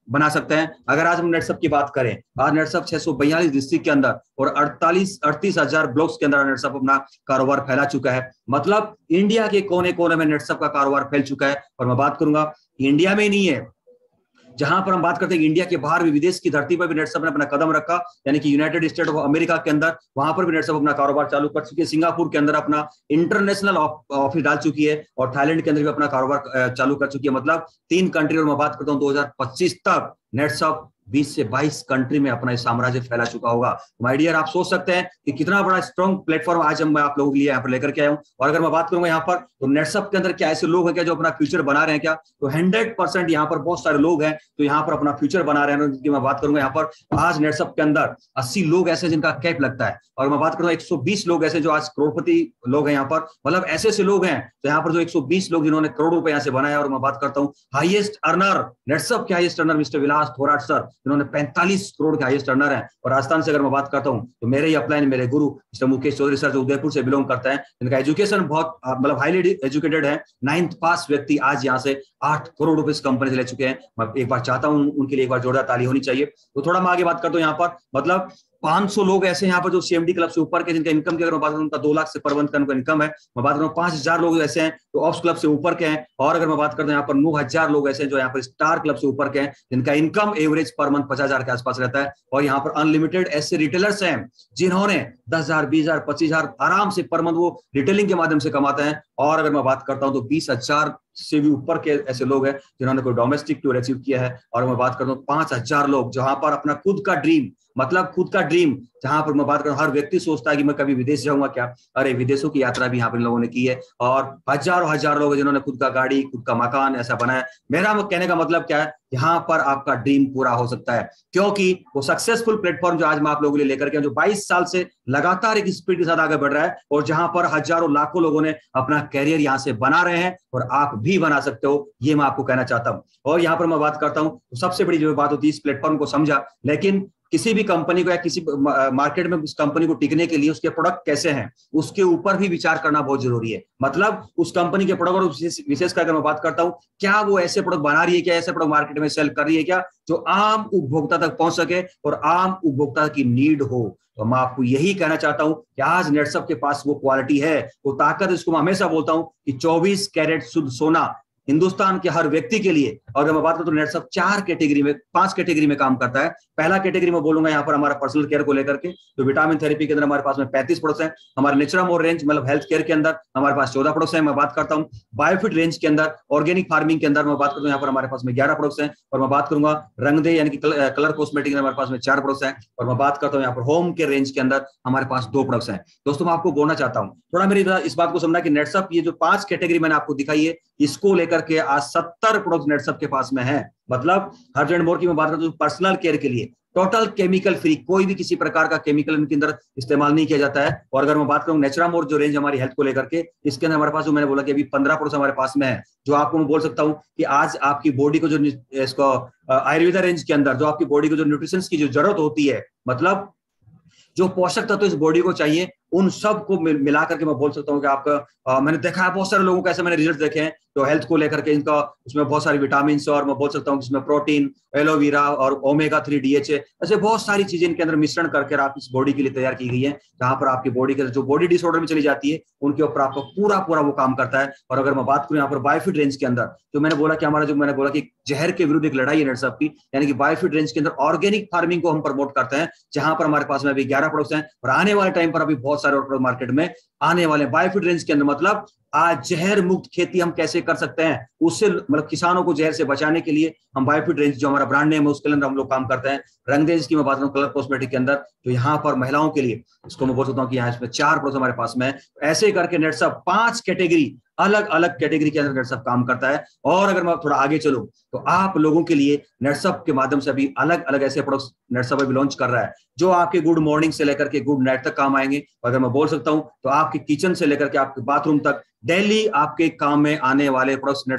बना सकते हैं। अगर आज हम नेटसप की बात करें, आज नेटसप छह सौ बयालीस डिस्ट्रिक्ट के अंदर और अड़तालीस अड़तीस हजार ब्लॉक्स के अंदर नेटसप अपना कारोबार फैला चुका है। मतलब इंडिया के कोने कोने में नेटसप का कारोबार फैल चुका है। और मैं बात करूंगा इंडिया में ही नहीं है, जहां पर हम बात करते हैं कि इंडिया के बाहर भी, विदेश की धरती पर भी नेटसप ने अपना कदम रखा, यानी कि यूनाइटेड स्टेट ऑफ अमेरिका के अंदर, वहां पर भी नेटसप अपना कारोबार चालू कर चुकी है। सिंगापुर के अंदर अपना इंटरनेशनल ऑफिस डाल चुकी है और थाईलैंड के अंदर भी अपना कारोबार चालू कर चुकी है। मतलब तीन कंट्री, और मैं बात करता हूं दो हजार पच्चीस तक नेटसप बीस से बाईस कंट्री में अपना साम्राज्य फैला चुका होगा। माय डियर, आप सोच सकते हैं कि कितना बड़ा स्ट्रॉन्ग प्लेटफॉर्म आज हम मैं आप लोगों के लिए यहाँ पर लेकर के आया हूँ। और अगर मैं बात करूंगा यहाँ पर, तो नेटसप के अंदर क्या ऐसे लोग हैं क्या जो अपना फ्यूचर बना रहे हैं क्या? तो हंड्रेड परसेंट यहाँ पर बहुत सारे लोग हैं जो यहाँ पर अपना फ्यूचर बना रहे हैं, जिनकी मैं बात करूंगा यहाँ पर। आज नेटसप के अंदर अस्सी लोग ऐसे जिनका कैप लगता है, और मैं बात करूंगा एक सौ बीस लोग ऐसे जो आज करोड़पति लोग हैं यहाँ पर। मतलब ऐसे ऐसे लोग हैं तो यहाँ पर जो एक सौ बीस लोग जिन्होंने करोड़ रुपए यहाँ से बनाया। और मैं बात करता हूँ हाईएस्ट अर्नर, नेटसप के highest earner mister Vilas Thorat sir, जिन्होंने पैंतालीस करोड़ के हाईएस्ट अर्नर है। और राजस्थान से अगर मैं बात करता हूं तो मेरे ही अपलाइन, मेरे गुरु मिस्टर मुकेश चौधरी सर, जो उदयपुर से बिलोंग करता है, जिनका एजुकेशन बहुत मतलब हाईली एजुकेटेड है, नाइन्थ पास व्यक्ति आज यहां से आठ करोड़ रुपए इस कंपनी से ले चुके हैं। मैं एक बार चाहता हूं उनके लिए एक बार जोरदार ताली होनी चाहिए। तो थोड़ा मैं आगे बात करता हूं यहाँ पर। मतलब पाँच सौ लोग ऐसे यहाँ पर जो सीएमडी क्लब से ऊपर के, जिनका इनकम की अगर मैं बात करूं उनका दो लाख से पर मंथ का उनका इनकम है। मैं बात करूं पांच हजार लोग ऐसे हैं तो ऑप्स क्लब से ऊपर के हैं। और अगर मैं बात करता हूं यहाँ पर नौ हजार लोग ऐसे हैं जो यहाँ पर स्टार क्लब से ऊपर के हैं, जिनका इनकम एवरेज पर मंथ पचास हजार के आसपास रहता है। और यहाँ पर अनलिमिटेड ऐसे रिटेलर्स हैं जिन्होंने दस हजार बीस हजार पच्चीस हजार आराम से पर मंथ वो रिटेलिंग के माध्यम से कमाते हैं। और अगर मैं बात करता हूं तो बीस हजार से भी ऊपर के ऐसे लोग हैं जिन्होंने कोई डोमेस्टिक टूर अचीव किया है। और मैं बात करता हूँ पांच हजार लोग जहां पर अपना खुद का ड्रीम, मतलब खुद का ड्रीम, जहां पर मैं बात करूं हर व्यक्ति सोचता है कि मैं कभी विदेश जाऊंगा क्या, अरे विदेशों की यात्रा भी यहाँ पर लोगों ने की है। और हजारों हजार लोग जिन्होंने खुद का गाड़ी, खुद का मकान ऐसा बनाया। मेरा कहने का मतलब क्या है, यहाँ पर आपका ड्रीम पूरा हो सकता है, क्योंकि वो सक्सेसफुल प्लेटफॉर्म जो आज मैं आप लोगों के लिए लेकर के जो बाईस साल से लगातार एक स्पीड के साथ आगे बढ़ रहा है, और जहां पर हजारों लाखों लोगों ने अपना कैरियर यहां से बना रहे हैं, और आप भी बना सकते हो, ये मैं आपको कहना चाहता हूं। और यहां पर मैं बात करता हूं तो सबसे बड़ी जो बात होती है, इस प्लेटफॉर्म को समझा, लेकिन किसी भी कंपनी को या किसी मार्केट में उस कंपनी को टिकने के लिए उसके प्रोडक्ट कैसे हैं उसके ऊपर भी विचार करना बहुत जरूरी है। मतलब उस कंपनी के प्रोडक्ट, और विशेषकर अगर मैं बात करता हूं, क्या वो ऐसे प्रोडक्ट बना रही है, क्या ऐसे प्रोडक्ट मार्केट में सेल कर रही है क्या जो आम उपभोक्ता तक पहुंच सके और आम उपभोक्ता की नीड हो। तो मैं आपको यही कहना चाहता हूं कि आज नेटसप के पास वो क्वालिटी है, वो ताकत, इसको मैं हमेशा बोलता हूं कि चौबीस कैरेट शुद्ध सोना हिंदुस्तान के हर व्यक्ति के लिए। और अगर मैं बात करूं तो नेटसप चार कैटेगरी में, पांच कैटेगरी में काम करता है। पहला कैटेगरी में बोलूंगा यहाँ पर हमारा पर्सनल केयर को लेकर के, तो विटामिन थेरेपी के अंदर हमारे पास में पैंतीस प्रोडक्ट्स हैं। हमारे नेचुरम और रेंज मतलब हेल्थ केयर के अंदर हमारे पास चौदह प्रोडक्ट्स हैं। मैं बात करता हूँ बायोफिट रेंज के अंदर, ऑर्गेनिक फार्मिंग के अंदर मैं बात करता हूँ यहाँ पर हमारे पास में ग्यारह प्रोडक्ट्स हैं। और मैं बात करूंगा रंगदे यानी कि कलर कॉस्मेटिक हमारे पास में चार प्रोडक्ट्स हैं। और मैं बात करता हूँ यहाँ पर होम केयर रेंज के अंदर हमारे पास दो प्रोडक्ट्स हैं। दोस्तों मैं आपको बोलना चाहता हूँ, थोड़ा मेरी इस बात को समझना कि नेटसप ये जो पांच कैटेगरी मैंने आपको दिखाई है, इसको लेकर के आज सत्तर प्रोडक्ट नेटसप के पास में है। मतलब हर्ज एंड मोर की मैं बात करता हूँ पर्सनल केयर के लिए टोटल केमिकल फ्री, कोई भी किसी प्रकार का केमिकल इनके अंदर इस्तेमाल नहीं किया जाता है। और अगर मैं बात करूं नेचुरम और जो रेंज हमारी हेल्थ को लेकर के, इसके अंदर हमारे पास जो मैंने बोला कि अभी पंद्रह प्रोडक्ट हमारे पास में है, जो आपको मैं बोल सकता हूं कि आज आपकी बॉडी को जो इसको आयुर्वेदा रेंज के अंदर जो आपकी बॉडी को जो न्यूट्रिशन की जो जरूरत होती है, मतलब जो पोषक तत्व इस बॉडी को चाहिए, उन सब को मिला करके मैं बोल सकता हूँ कि आपका आ, मैंने देखा है बहुत सारे लोगों को ऐसे मैंने रिजल्ट देखे हैं जो हेल्थ को लेकर के, इनका उसमें बहुत सारी विटामिन और मैं बोल सकता हूँ इसमें प्रोटीन, एलोवेरा और ओमेगा थ्री डीएचए, ऐसे बहुत सारी चीजें इनके अंदर मिश्रण करके आप इस बॉडी के लिए तैयार की गई है, जहां पर आपकी बॉडी के जो बॉडी डिसऑर्डर में चली जाती है उनके ऊपर आपको पूरा पूरा वो काम करता है। और अगर मैं बात करूं यहाँ पर बायोफिट रेंज के अंदर, जो मैंने बोला कि हमारा जो मैंने बोला कि जहर के विरुद्ध एक लड़ाई है नेटसप की, यानी कि बायोफिट रेंज के अंदर ऑर्गेनिक फार्मिंग को हम प्रमोट करते हैं, जहां पर हमारे पास में अभी ग्यारह प्रोडक्ट्स हैं और आने वाले टाइम पर अभी बहुत सारे और मार्केट में आने वाले बायोफिट रेंज के अंदर। मतलब आज जहर मुक्त खेती हम कैसे कर सकते हैं, उससे मतलब किसानों को जहर से बचाने के लिए हम बायोफिट रेंज जो हमारा ब्रांड नेम है उसके अंदर हम लोग काम करते हैं। रंगदेज की मैं बात करूं कलर कॉस्मेटिक के अंदर, तो यहाँ पर महिलाओं के लिए इसको मैं बोल सकता हूँ कि यहाँ इसमें चार प्रोडक्ट हमारे पास में है। ऐसे करके नेटसप पांच कैटेगरी, अलग अलग कैटेगरी के अंदर नेटसप काम करता है। और अगर मैं थोड़ा आगे चलूं तो आप लोगों के लिए नेटसप के माध्यम से अभी अलग अलग ऐसे प्रोडक्ट्स नेटसप अभी लॉन्च कर रहा है जो आपके गुड मॉर्निंग से लेकर के गुड नाइट तक काम आएंगे। अगर मैं बोल सकता हूं तो आपके किचन से लेकर के आपके बाथरूम तक डेली आपके काम में आने वाले प्रोडक्ट्स नेटसप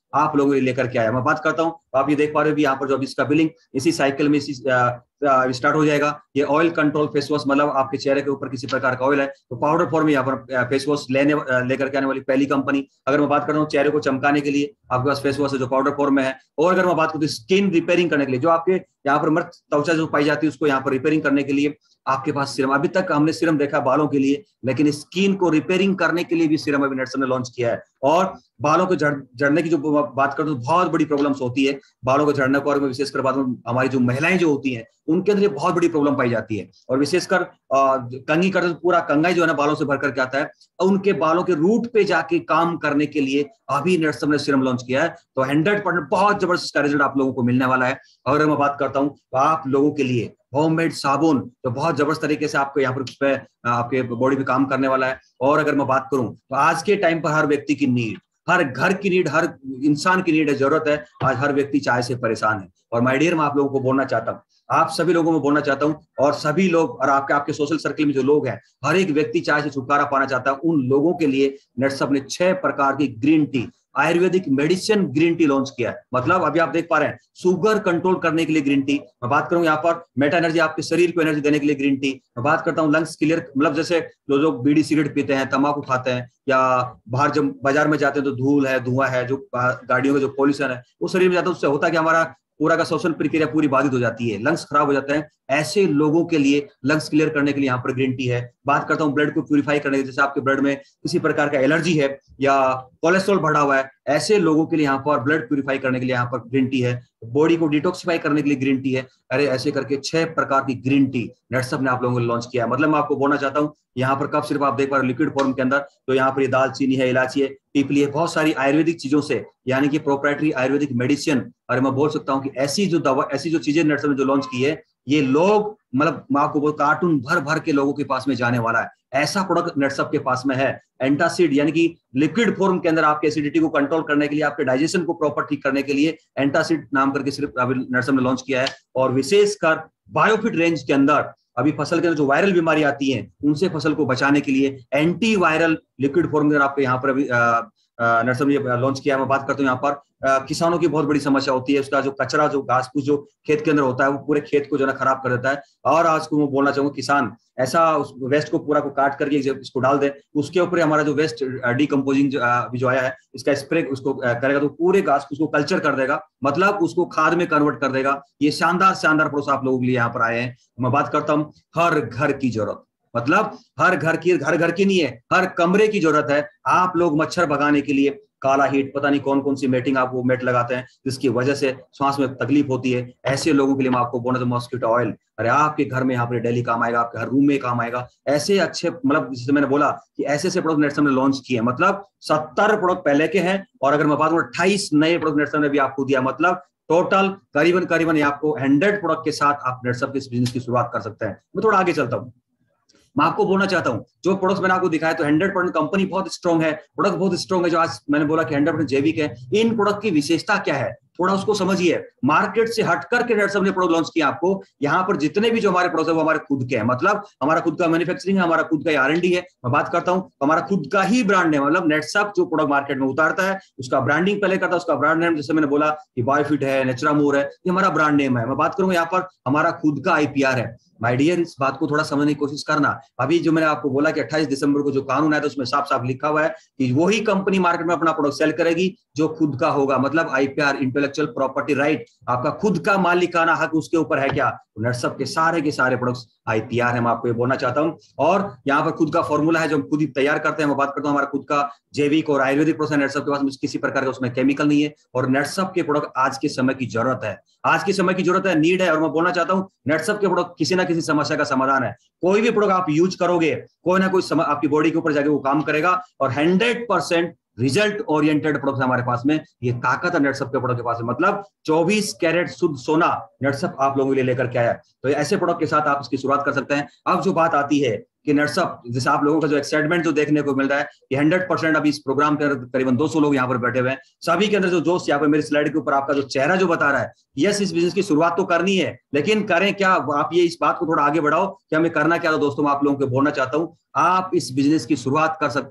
आप लोगों के लिए लेकर के आया। मैं बात करता हूँ, आप ये देख पा रहे हो भी यहाँ पर जो अभी इसका बिलिंग इसी साइकिल में इसी स्टार्ट हो जाएगा। ये ऑयल कंट्रोल फेस वॉश, मतलब आपके चेहरे के ऊपर किसी प्रकार का ऑयल है तो पाउडर फॉर्म में यहाँ पर फेस वॉश लेने लेकर के आने वाली पहली कंपनी। अगर मैं बात कर रहा हूँ चेहरे को चमकाने के लिए आपके पास फेस वॉश है जो पाउडर फॉर्म में है। और अगर मैं बात करूँ स्किन रिपेयरिंग करने के लिए, जो आपके यहाँ पर मृत त्वचा जो पाई जाती है उसको यहाँ पर रिपेयरिंग करने के लिए आपके पास सीरम, अभी तक हमने सीरम देखा बालों के लिए, लेकिन स्किन को रिपेयरिंग करने के लिए भी सीरम अभी नेटसम ने लॉन्च किया है। और बालों को झड़ने की जो बात करते हैं बहुत बड़ी प्रॉब्लम्स होती है बालों को झड़ने को, और मैं विशेषकर बात करूं हमारी जो महिलाएं जो होती हैं उनके अंदर ये बहुत बड़ी प्रॉब्लम पाई जाती है। और विशेषकर कंघी करते पूरा कंघा जो है ना बालों से भर करके आता है, उनके बालों के रूट पे जाके काम करने के लिए अभी नेटसम ने सीरम लॉन्च किया है। तो हंड्रेड परसेंट बहुत जबरदस्त का रिजल्ट आप लोगों को मिलने वाला है। अगर मैं बात करता हूँ तो आप लोगों के लिए होममेड साबुन जो बहुत जबरदस्त तरीके से आपको यहाँ पर उस पर आपके बॉडी पे काम करने वाला है। और अगर मैं बात करूं तो आज के टाइम पर हर व्यक्ति की नीड, हर घर की नीड, हर इंसान की नीड है, जरूरत है। आज हर व्यक्ति चाय से परेशान है। और माय डियर मैं आप लोगों को बोलना चाहता हूँ, आप सभी लोगों में बोलना चाहता हूं, और सभी लोग और आपके आपके सोशल सर्कल में जो लोग हैं, हर एक व्यक्ति चाय से छुटकारा पाना चाहता है। उन लोगों के लिए नेटसम ने छह प्रकार की green tea, ayurvedic medicine green tea launch किया है। मतलब अभी आप देख पा रहे हैं शुगर कंट्रोल करने के लिए ग्रीन टी। मैं बात करूं यहाँ पर मेटा एनर्जी, आपके शरीर को एनर्जी देने के लिए ग्रीन टी। मैं बात करता हूँ लंग्स क्लियर, मतलब जैसे जो लोग बीड़ी सिगरेट पीते हैं, तंबाकू खाते हैं, या बाहर जब बाजार में जाते हैं तो धूल है, धुआं है, जो गाड़ियों का जो पॉल्यूशन है वो शरीर में जाता है, उससे होता है कि हमारा पूरा का श्वसन प्रक्रिया पूरी बाधित हो जाती है, लंग्स खराब हो जाते हैं। ऐसे लोगों के लिए लंग्स क्लियर करने के लिए यहाँ पर ग्रीन टी है। बात करता हूँ ब्लड को प्यूरिफाई करने के, जैसे आपके ब्लड में किसी प्रकार का एलर्जी है या कोलेस्ट्रॉल बढ़ा हुआ है, ऐसे लोगों के लिए यहाँ पर ब्लड प्यूरिफाई करने के लिए यहाँ पर ग्रीन टी है। बॉडी को डिटॉक्सिफाई करने के लिए ग्रीन टी है। अरे ऐसे करके छह प्रकार की ग्रीन टी नेटसम ने आप लोगों को लॉन्च किया है। मतलब मैं आपको बोलना चाहता हूँ यहाँ पर कब सिर्फ आप देख पा रहे हो लिक्विड फॉर्म के अंदर, तो यहाँ पर ये दालचीनी है, इलायची है, पीपली है, बहुत सारी आयुर्वेदिक चीजों से, यानी कि प्रोप्राइटरी आयुर्वेदिक मेडिसिन। अरे मैं बोल सकता हूँ कि ऐसी जो दवा, ऐसी जो चीजें नेटसम ने जो लॉन्च की है, ये लोग मतलब मैं आपको बोल कार्टून भर भर के लोगों के पास में जाने वाला है। ऐसा प्रोडक्ट नेटसम के पास में है। एंटासिड यानी कि लिक्विड फॉर्म के अंदर आपके एसिडिटी को कंट्रोल करने के लिए, आपके डाइजेशन को प्रॉपर ठीक करने के लिए एंटासिड नाम करके सिर्फ अभी नेटसम ने लॉन्च किया है। और विशेषकर बायोफिट रेंज के अंदर अभी फसल के अंदर जो वायरल बीमारी आती है उनसे फसल को बचाने के लिए एंटी वायरल लिक्विड फॉर्म में आपको यहाँ पर अभी नेटसम ने लॉन्च किया है। मैं बात करता हूँ यहाँ पर आ, किसानों की बहुत बड़ी समस्या होती है, उसका जो कचरा, जो घास फूस जो खेत के अंदर होता है वो पूरे खेत को जो है खराब कर देता है। और आज को मैं बोलना चाहूंगा किसान ऐसा उस वेस्ट को पूरा को काट करके इसको डाल दे, उसके ऊपर हमारा जो वेस्ट डिकम्पोजिंग अभी जो आया है इसका स्प्रे उसको करेगा तो पूरे घास फूस को कल्चर कर देगा, मतलब उसको खाद में कन्वर्ट कर देगा। ये शानदार शानदार प्रोसेस आप लोगों के लिए यहाँ पर आए हैं। मैं बात करता हूँ हर घर की जरूरत, मतलब हर घर की, घर घर की नहीं है, हर कमरे की जरूरत है। आप लोग मच्छर भगाने के लिए काला हीट, पता नहीं कौन कौन सी मेटिंग आप वो मेट लगाते हैं जिसकी वजह से सांस में तकलीफ होती है, ऐसे लोगों के लिए मैं आपको बोलना तो मॉस्किटो ऑयल, अरे आपके घर में यहाँ पर डेली काम आएगा, आपके हर रूम में काम आएगा। ऐसे अच्छे, मतलब जैसे मैंने बोला कि ऐसे ऐसे प्रोडक्ट नेटसम ने लॉन्च किए, मतलब सत्तर प्रोडक्ट पहले के हैं और अगर मैं बात करूं अट्ठाईस नए प्रोडक्ट नेटसम ने भी आपको दिया, मतलब टोटल करीबन करीबन आपको हंड्रेड प्रोडक्ट के साथ आप नेटसम के इस बिजनेस की शुरुआत कर सकते हैं। मैं थोड़ा आगे चलता हूँ, मैं आपको बोलना चाहता हूं जो प्रोडक्ट्स मैंने आपको दिखाया तो हंड्रेड परसेंट कंपनी बहुत स्ट्रॉन्ग है, प्रोडक्ट बहुत स्ट्रॉन्ग है, जो आज मैंने बोला कि हंड्रेड परसेंट जैविक है। इन प्रोडक्ट की विशेषता क्या है थोड़ा उसको समझिए। मार्केट से हट करके नेटसम ने प्रोडक्ट लॉन्च किया। आपको यहाँ पर जितने भी जो हमारे प्रोडक्ट है वो हमारे खुद के हैं, मतलब हमारा खुद का मैन्युफैक्चरिंग है, हमारा खुद का आर एंड डी है। मैं बात करता हूँ हमारा खुद का ही ब्रांड है, मतलब नेटसम जो प्रोडक्ट मार्केट में उतारता है उसका ब्रांडिंग पहले करता है, उसका ब्रांड नेम जैसे मैंने बोला कि बायोफिट है, नेचुरामोर है, ये हमारा ब्रांड नेम है। मैं बात करूंगा यहाँ पर हमारा खुद का आईपीआर है। माय डियर इस बात को थोड़ा समझने की कोशिश करना। अभी जो मैंने आपको बोला कि अट्ठाईस दिसंबर को जो कानून आया था उसमें साफ साफ लिखा हुआ है कि वही कंपनी मार्केट में अपना प्रोडक्ट सेल करेगी जो खुद का होगा, मतलब आईपीआर, इंटेलेक्चुअल प्रॉपर्टी राइट, आपका खुद का मालिकाना हक उसके ऊपर है क्या, नेटसम के सारे के सारे प्रोडक्ट्स आईपीआर है। मैं आपको ये बोलना चाहता हूं। और यहाँ पर खुद का फॉर्मूला है जो हम खुद ही तैयार करते हैं। मैं बात करता हूँ हमारा खुद का जैविक और आयुर्वेदिक प्रोसेस नेटसम के पास किसी प्रकार का उसमें केमिकल नहीं है। और नेटसम के प्रोडक्ट आज के समय की जरूरत है, आज के समय की जरूरत है, नीड है। और मैं बोलना चाहता हूँ नेटसम के प्रोडक्ट किसी ना किसी समस्या का समाधान है। कोई भी प्रोडक्ट आप यूज करोगे कोई ना कोई आपकी बॉडी के ऊपर जाके वो काम करेगा। और hundred percent result oriented product हमारे पास में, ये ताकत है नेटसम के प्रोडक्ट के पास में, मतलब चौबीस कैरेट शुद्ध सोना नेटसम आप लोगों के लिए लेकर के आया। तो ऐसे प्रोडक्ट के साथ आप इसकी शुरुआत कर सकते हैं। अब जो बात आती है कि नेटसम, जैसे आप लोगों का जो एक्साइटमेंट जो देखने को मिल रहा है कि हंड्रेड परसेंट अभी इस प्रोग्राम के अंदर करीबन दो सौ लोग यहाँ पर बैठे हुए हैं, सभी के अंदर जो जोश यहाँ पर मेरी स्लाइड के ऊपर आपका जो चेहरा जो बता रहा है, यस इस बिजनेस की शुरुआत तो करनी है, लेकिन करें क्या, आप ये इस बात को थोड़ा आगे बढ़ाओ कि हमें करना क्या। तो दोस्तों मैं आप लोगों को बोलना चाहता हूँ आप इस बिजनेस की शुरुआत कर सकते हैं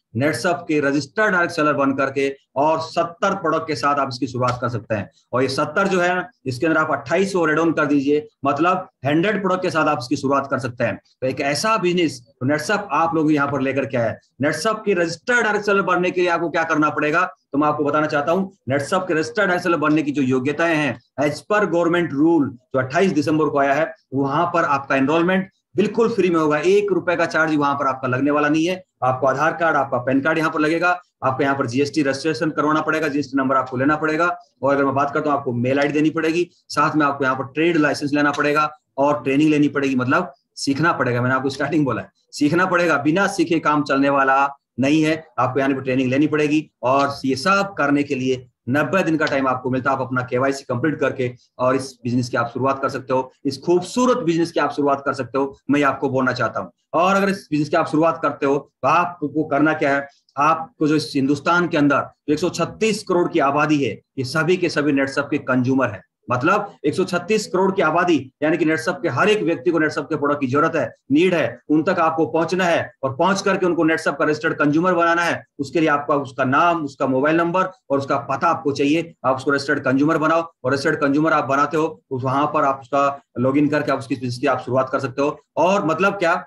नेटसप के रजिस्टर्ड डायरेक्ट सेलर बन करके और सत्तर प्रोडक्ट के साथ आप इसकी शुरुआत कर सकते हैं। और ये सत्तर जो है इसके अंदर आप अट्ठाईस और एड ऑन कर दीजिए, मतलब सौ प्रोडक्ट के साथ आप इसकी शुरुआत कर सकते हैं। तो एक ऐसा बिजनेस नेटसप आप लोग यहाँ पर लेकर के आए। नेटसप की रजिस्टर्ड डायरेक्ट सेलर बनने के लिए आपको क्या करना पड़ेगा, तो मैं आपको बताना चाहता हूं। नेटसप के रजिस्टर्ड डायरेक्ट सेलर बनने की जो योग्यताएं हैं एज पर गवर्नमेंट रूल जो अट्ठाईस दिसंबर को आया है, वहां पर आपका एनरोलमेंट बिल्कुल फ्री में होगा। एक रुपए का चार्ज वहां पर आपका लगने वाला नहीं है। आपको आधार कार्ड, आपका पैन कार्ड यहाँ पर लगेगा, आपको यहाँ पर जीएसटी रजिस्ट्रेशन करवाना पड़ेगा, जीएसटी नंबर आपको लेना पड़ेगा, और अगर मैं बात करता हूँ आपको मेल आईडी देनी पड़ेगी, साथ में आपको यहाँ पर ट्रेड लाइसेंस लेना पड़ेगा और ट्रेनिंग लेनी पड़ेगी, मतलब सीखना पड़ेगा। मैंने आपको स्टार्टिंग बोला है सीखना पड़ेगा, बिना सीखे काम चलने वाला नहीं है। आपको यहाँ पर ट्रेनिंग लेनी पड़ेगी और ये सब करने के लिए नब्बे दिन का टाइम आपको मिलता है। आप अपना केवाईसी कंप्लीट करके और इस बिजनेस की आप शुरुआत कर सकते हो, इस खूबसूरत बिजनेस की आप शुरुआत कर सकते हो, मैं आपको बोलना चाहता हूं। और अगर इस बिजनेस की आप शुरुआत करते हो तो आपको करना क्या है, आपको जो इस हिंदुस्तान के अंदर एक सौ छत्तीस करोड़ की आबादी है, ये सभी के सभी नेटसप के कंज्यूमर है। मतलब एक सौ छत्तीस करोड़ की आबादी, यानी कि नेटसप के हर एक व्यक्ति को नेटसप के प्रोडक्ट की जरूरत है, नीड है, उन तक आपको पहुंचना है और पहुंच करके उनको नेटसप का रजिस्टर्ड कंज्यूमर बनाना है। उसके लिए आपका उसका नाम, उसका मोबाइल नंबर और उसका पता आपको चाहिए। आप उसको रजिस्टर्ड कंज्यूमर बनाओ और रजिस्टर्ड कंज्यूमर आप बनाते हो, उस वहां पर आप उसका लॉग इन करके आप उसकी बिजनेस की आप शुरुआत कर सकते हो। और मतलब क्या,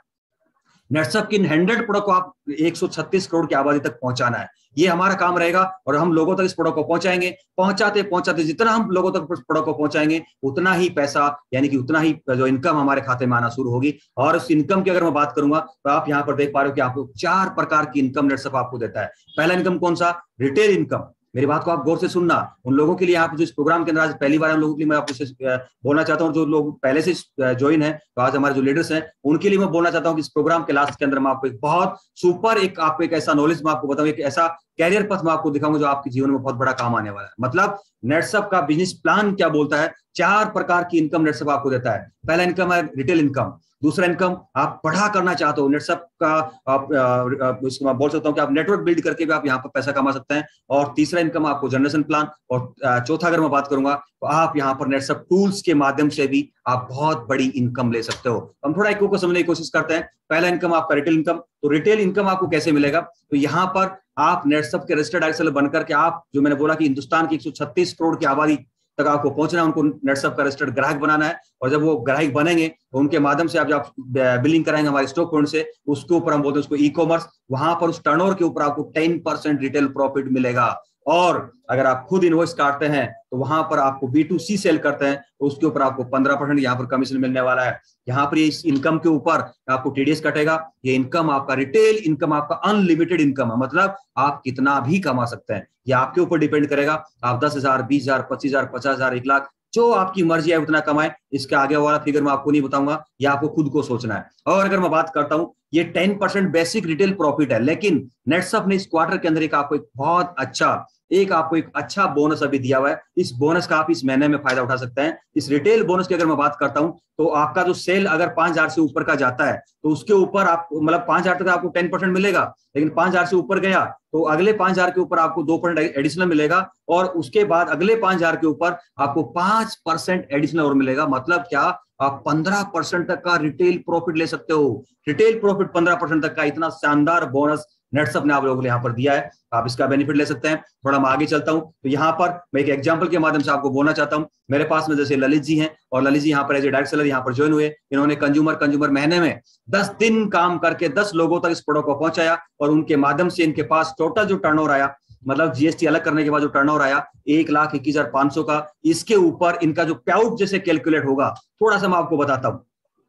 नेटसप की हंड्रेड प्रोडक्ट को आप एक सौ छत्तीस करोड़ की आबादी तक पहुंचाना है, ये हमारा काम रहेगा। और हम लोगों तक इस प्रोडक्ट को पहुंचाएंगे, पहुंचाते पहुंचाते जितना हम लोगों तक प्रोडक्ट को पहुंचाएंगे उतना ही पैसा, यानी कि उतना ही जो इनकम हमारे खाते में आना शुरू होगी। और उस इनकम की अगर मैं बात करूंगा तो आप यहाँ पर देख पा रहे हो कि आपको चार प्रकार की इनकम नेटसप आपको देता है। पहला इनकम कौन सा, रिटेल इनकम। मेरी बात को आप गौर से सुनना, उन लोगों के लिए आप जो इस प्रोग्राम के अंदर आज पहली बार हम लोगों के लिए मैं आपको बोलना चाहता हूं, जो लोग पहले से ज्वाइन है, तो आज हमारे जो लीडर्स हैं उनके लिए मैं बोलना चाहता हूं कि इस प्रोग्राम के लास्ट के अंदर मैं आपको एक बहुत सुपर एक आपको एक ऐसा नॉलेज मैं आपको बताऊं, एक ऐसा कैरियर पथ मैं आपको दिखाऊंगा जो आपके जीवन में बहुत बड़ा काम आने वाला है। मतलब नेटसप का बिजनेस प्लान क्या बोलता है, चार प्रकार की इनकम नेटसप आपको देता है। पहला इनकम है रिटेल इनकम। दूसरा इनकम, आप पढ़ा करना चाहते हो, नेटसप का आप, आप इसको मैं बोल सकता हूं कि आप नेटवर्क बिल्ड करके भी आप यहाँ पर पैसा कमा सकते हैं। और तीसरा इनकम आपको जनरेशन प्लान। और चौथा अगर मैं बात करूंगा तो आप यहाँ पर नेटसप टूल्स के माध्यम से भी आप बहुत बड़ी इनकम ले सकते हो। हम थोड़ा एक को समझने की कोशिश करते हैं। पहला इनकम आपका रिटेल इनकम। तो रिटेल इनकम आपको कैसे मिलेगा, तो यहाँ पर आप नेटसप के रजिस्टर्ड डायरेक्ट सेलर बनकर के आप, जो मैंने बोला कि हिंदुस्तान की एक सौ छत्तीस करोड़ की आबादी तक आपको पहुंचना है, उनको नेटसप का रजिस्टर्ड ग्राहक बनाना है। और जब वो ग्राहक बनेंगे तो उनके माध्यम से आप जब बिलिंग कराएंगे हमारे स्टॉक पॉइंट से, उसके ऊपर हम बोलते हैं उसको ई कॉमर्स, वहां पर उस टर्नओवर के ऊपर आपको टेन परसेंट रिटेल प्रॉफिट मिलेगा। और अगर आप खुद इनवॉइस काटते हैं तो वहां पर आपको बी टू सी सेल करते हैं तो उसके ऊपर आपको पंद्रह परसेंट यहाँ पर कमीशन मिलने वाला है। यहाँ पर इस इनकम के ऊपर आपको टीडीएस कटेगा। ये इनकम आपका रिटेल इनकम आपका अनलिमिटेड इनकम है, मतलब आप कितना भी कमा सकते हैं, ये आपके ऊपर डिपेंड करेगा। आप दस हजार बीस हजार पच्चीस हजार पचास हजार एक लाख जो आपकी मर्जी है उतना कमाए। इसके आगे वाला फिगर मैं आपको नहीं बताऊंगा, ये आपको खुद को सोचना है। और अगर मैं बात करता हूं, ये ten percent basic retail profit है, लेकिन नेटसप ने इस क्वार्टर के अंदर एक आपको एक बहुत अच्छा एक आपको एक अच्छा बोनस अभी दिया हुआ है। इस बोनस का आप इस महीने में फायदा उठा सकते हैं। इस रिटेल बोनस की अगर मैं बात करता हूं तो आपका जो सेल अगर पांच हजार से ऊपर का जाता है तो उसके ऊपर आप मतलब पांच हजार तक आपको टेन परसेंट मिलेगा, लेकिन पांच हजार से ऊपर गया तो अगले पांच हजार के ऊपर आपको दो परसेंट एडिशनल मिलेगा। और उसके बाद अगले पांच हजार के ऊपर आपको पांच परसेंट एडिशनल और मिलेगा। मतलब क्या, आप पंद्रह परसेंट तक का रिटेल प्रॉफिट ले सकते हो। रिटेल प्रॉफिट पंद्रह परसेंट तक का इतना शानदार बोनस नेटसप ने आप लोगों को यहाँ पर दिया है, आप इसका बेनिफिट ले सकते हैं। थोड़ा मैं आगे चलता हूं तो यहाँ पर मैं एक एग्जांपल के माध्यम से आपको बोलना चाहता हूं। मेरे पास में जैसे ललित जी हैं, और ललित जी यहाँ पर एज ए डायरेक्ट सेलर यहाँ पर ज्वाइन हुए। इन्होंने कंज्यूमर कंज्यूमर महीने में दस दिन काम करके दस लोगों तक इस प्रोडक्ट को पहुंचाया और उनके माध्यम से इनके पास टोटल जो टर्नओवर आया, मतलब जीएसटी अलग करने के बाद जो टर्नओवर आया एक लाख इक्कीस हजार पांच सौ का। इसके ऊपर इनका जो पे आउट जैसे कैलकुलेट होगा, थोड़ा सा मैं आपको बताता हूं।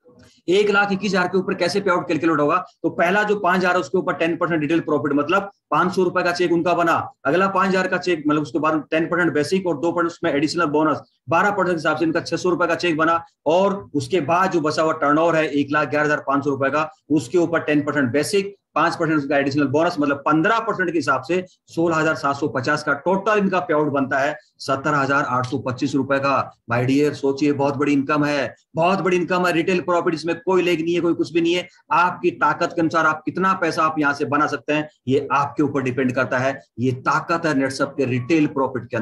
एक लाख इक्कीस हजार के ऊपर कैसे पे आउट कैलकुलेट होगा, तो पहला जो पांच हजार है उसके ऊपर टेन परसेंट रिटेल प्रॉफिट, मतलब पांच सौ रुपए का चेक उनका बना। अगला पांच हजार का चेक, मतलब उसके बाद टेन परसेंट बेसिक और दो परसेंट उसमें एडिशनल बोनस, बारह परसेंट हिसाब से इनका छह सौ रुपए का चेक बना। और उसके बाद जो बचा हुआ टर्नओवर है एक लाख ग्यारह हजार पांच सौ रुपए का, उसके ऊपर टेन परसेंट बेसिक, पांच परसेंट उसका एडिशनल बोनस, मतलब पंद्रह परसेंट के हिसाब से सोलह हजार सात सौ पचास का टोटल इनका पे आउट बनता है सत्तर हजार आठ सौ पच्चीस रुपए का। माय डियर सोचिए, बहुत बड़ी इनकम है, बहुत बड़ी इनकम है। रिटेल प्रॉफिट, इसमें कोई लेग नहीं है, कोई कुछ भी नहीं है। आपकी ताकत के अनुसार आप कितना पैसा आप यहां से बना सकते हैं ये आपके ऊपर डिपेंड करता है। ये ताकत है नेटसप के रिटेल प्रॉफिट के अंदर।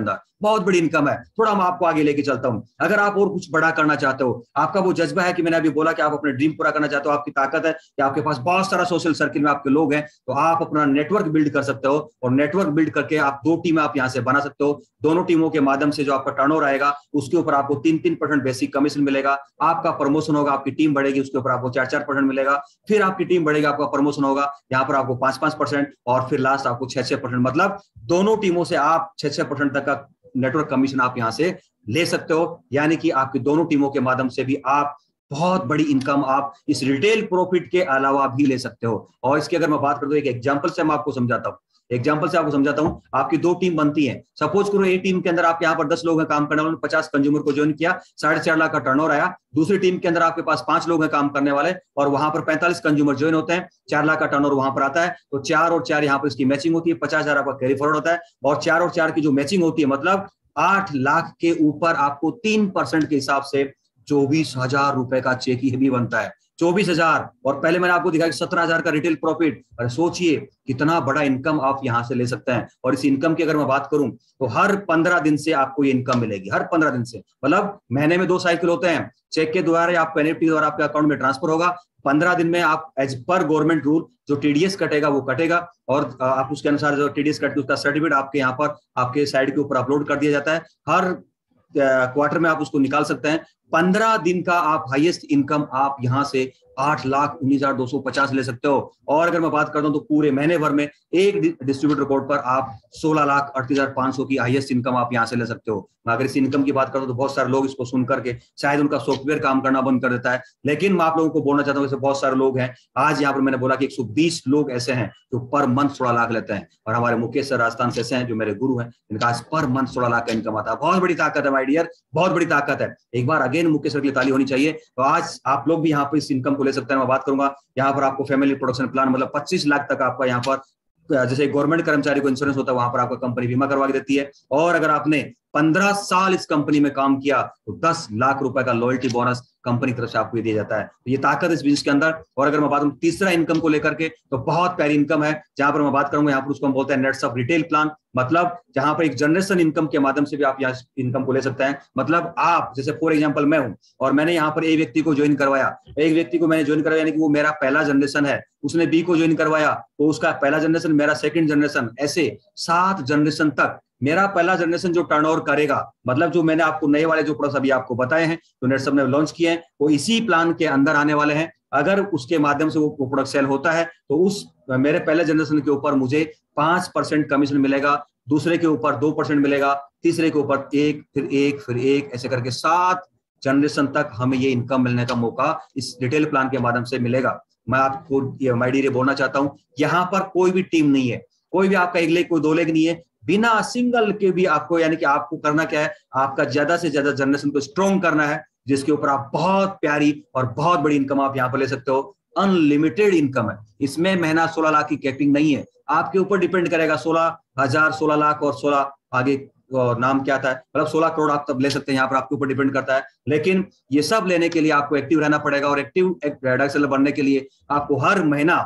बहुत बड़ी इनकम है। थोड़ा मैं आपको आगे लेके चलता हूँ। अगर आप और कुछ बड़ा करना चाहते हो, आपका वो जज्बा है कि मैंने अभी बोला कि आप अपने ड्रीम पूरा करना चाहते हो, आपकी ताकत है कि आपके पास बहुत सारा सोशल सर्किल में आपके लोग हैं, तो आप अपना नेटवर्क बिल्ड कर सकते हो। और नेटवर्क बिल्ड करके आप दो टीम आप यहां से बना सकते हो। दोनों टीमों के माध्यम से जो आपका टर्नओवर आएगा उसके ऊपर आपको तीन तीन परसेंट बेसिक कमीशन मिलेगा। आपका प्रमोशन होगा, आपकी टीम बढ़ेगी, उसके ऊपर आपको चार चार परसेंट मिलेगा। फिर आपकी टीम बढ़ेगी, आपका प्रमोशन होगा, यहाँ पर आपको पांच पांच परसेंट, और फिर लास्ट आपको छह छह परसेंट। मतलब दोनों टीमों से आप छह छह परसेंट तक का नेटवर्क कमीशन आप यहां से ले सकते हो। यानी कि आपकी दोनों टीमों के माध्यम से भी आप बहुत बड़ी इनकम आप इस रिटेल प्रॉफिट के अलावा भी ले सकते हो। और इसकी अगर मैं बात करता हूं, एक एग्जांपल से मैं आपको समझाता हूं एग्जांपल से आपको समझाता हूं। आपकी दो टीम बनती है, सपोज करो ए टीम के अंदर आप यहाँ पर दस लोग हैं काम करने वाले, पचास कंज्यूमर को ज्वाइन किया, साढ़े चार लाख का टर्नओवर आया। दूसरी टीम के अंदर आपके पास पांच लोग हैं काम करने वाले, और वहां पर पैंतालीस कंज्यूमर ज्वाइन होते हैं, चार लाख का टर्नओवर वहां पर आता है। तो चार और चार यहाँ पर इसकी मैचिंग होती है, पचास हजार आपका कैरी फॉरवर्ड होता है, और चार और चार की जो मैचिंग होती है मतलब आठ लाख के ऊपर आपको तीन परसेंट के हिसाब से चौबीस हजार रुपए का चेक ही भी बनता है। चौबीस हजार, और पहले मैंने आपको दिखाया सत्रह हजार का रिटेल प्रॉफिट। अरे सोचिए कितना बड़ा इनकम आप यहां से ले सकते हैं। और इस इनकम की अगर मैं बात करूं तो हर पंद्रह दिन से आपको ये इनकम मिलेगी, हर पंद्रह दिन से। मतलब महीने में दो साइकिल होते हैं, चेक के द्वारा या आपको एनएफटी द्वारा आपके अकाउंट में ट्रांसफर होगा। पंद्रह दिन में आप एज पर गवर्नमेंट रूल जो टीडीएस कटेगा वो कटेगा, और आप उसके अनुसार जो टीडीएस कटे उसका सर्टिफिकेट आपके यहाँ पर आपके साइड के ऊपर अपलोड कर दिया जाता है। हर क्वार्टर में आप उसको निकाल सकते हैं। पंद्रह दिन का आप हाईएस्ट इनकम आप यहां से आठ लाख उन्नीस हजार दो सौ पचास ले सकते हो। और अगर मैं बात करता हूं तो पूरे महीने भर में एक डिस्ट्रीब्यूटर कोड पर आप सोलह लाख अड़तीस हजार पांच सौ की हाईएस्ट इनकम आप यहां से ले सकते हो। मैं अगर इस इनकम की बात करता हूं तो बहुत सारे लोग इसको सुन करके शायद उनका सॉफ्टवेयर काम करना बंद कर देता है, लेकिन मैं आप लोगों को बोलना चाहता हूं ऐसे बहुत सारे लोग हैं। आज यहाँ पर मैंने बोला कि एक सौ बीस लोग ऐसे हैं जो पर मंथ सोलह लाख लेते हैं, और हमारे मुकेश सर राजस्थान से ऐसे हैं जो मेरे गुरु हैं, इनका आज पर मंथ सोलह लाख का इनकम आता है। बहुत बड़ी ताकत है माय डियर, बहुत बड़ी ताकत है। एक बार अगेन मुकेश सर के लिए ताली होनी चाहिए। तो आज आप लोग भी यहाँ पर इस इनकम को ले सकते हैं। मैं बात करूंगा यहाँ पर आपको फैमिली प्रोटेक्शन प्लान मतलब पच्चीस लाख तक आपका यहाँ पर, जैसे गवर्नमेंट कर्मचारी को इंश्योरेंस होता है वहां पर आपका कंपनी बीमा करवा के देती है। और अगर आपने पंद्रह साल इस कंपनी में काम किया तो दस लाख रुपए का लॉयल्टी बोनस कंपनी की तरफ से आपको दिया जाता है। तो ये ताकत इस बिजनेस के अंदर। और अगर मैं बात करूं तीसरा इनकम को लेकर के तो बहुत प्यारी इनकम है, जहां पर मैं बात करूंगा यहाँ पर उसको हम बोलते हैं नेट्स ऑफ रिटेल प्लान। मतलब जहां पर एक जनरेशन इनकम के माध्यम से भी आप यहाँ इनकम को ले सकते हैं। मतलब आप जैसे फॉर एग्जांपल मैं हूं और मैंने यहाँ पर एक व्यक्ति को ज्वाइन करवाया, एक व्यक्ति को मैंने ज्वाइन करवाया यानी कि वो मेरा पहला जनरेशन है, उसने बी को ज्वाइन करवाया तो उसका पहला जनरेशन, मेरा सेकंड जनरेशन, ऐसे सात जनरेशन तक मेरा पहला जनरेशन जो टर्नओवर करेगा। मतलब जो मैंने आपको नए वाले जो प्रोडक्ट्स अभी आपको बताए हैं जो नेटसप ने लॉन्च किए हैं वो इसी प्लान के अंदर आने वाले हैं। अगर उसके माध्यम से वो प्रोडक्ट सेल होता है तो उस मेरे पहले जनरेशन के ऊपर मुझे पांच परसेंट कमीशन मिलेगा, दूसरे के ऊपर दो परसेंट मिलेगा, तीसरे के ऊपर एक, फिर एक, फिर एक, ऐसे करके सात जनरेशन तक हमें ये इनकम मिलने का मौका इस रिटेल प्लान के माध्यम से मिलेगा। मैं आपको माय डियर बोलना चाहता हूं यहाँ पर कोई भी टीम नहीं है, कोई भी आपका एक लेग कोई दो लेग नहीं है, बिना सिंगल के भी आपको यानी कि आपको करना क्या है, आपका ज्यादा से ज्यादा जनरेशन को स्ट्रॉन्ग करना है जिसके ऊपर आप बहुत प्यारी और बहुत बड़ी इनकम आप यहाँ पर ले सकते हो। अनलिमिटेड इनकम है इसमें, महीना सोलह लाख की कैपिंग नहीं है, आपके ऊपर डिपेंड करेगा सोलह हजार सोलह लाख और सोलह आगे और नाम क्या था, मतलब सोलह करोड़ आप तब ले सकते हैं, यहाँ पर आपके ऊपर डिपेंड करता है। लेकिन ये सब लेने के लिए आपको एक्टिव रहना पड़ेगा और एक्टिव डायरेक्ट सेलर बनने के लिए आपको हर महीना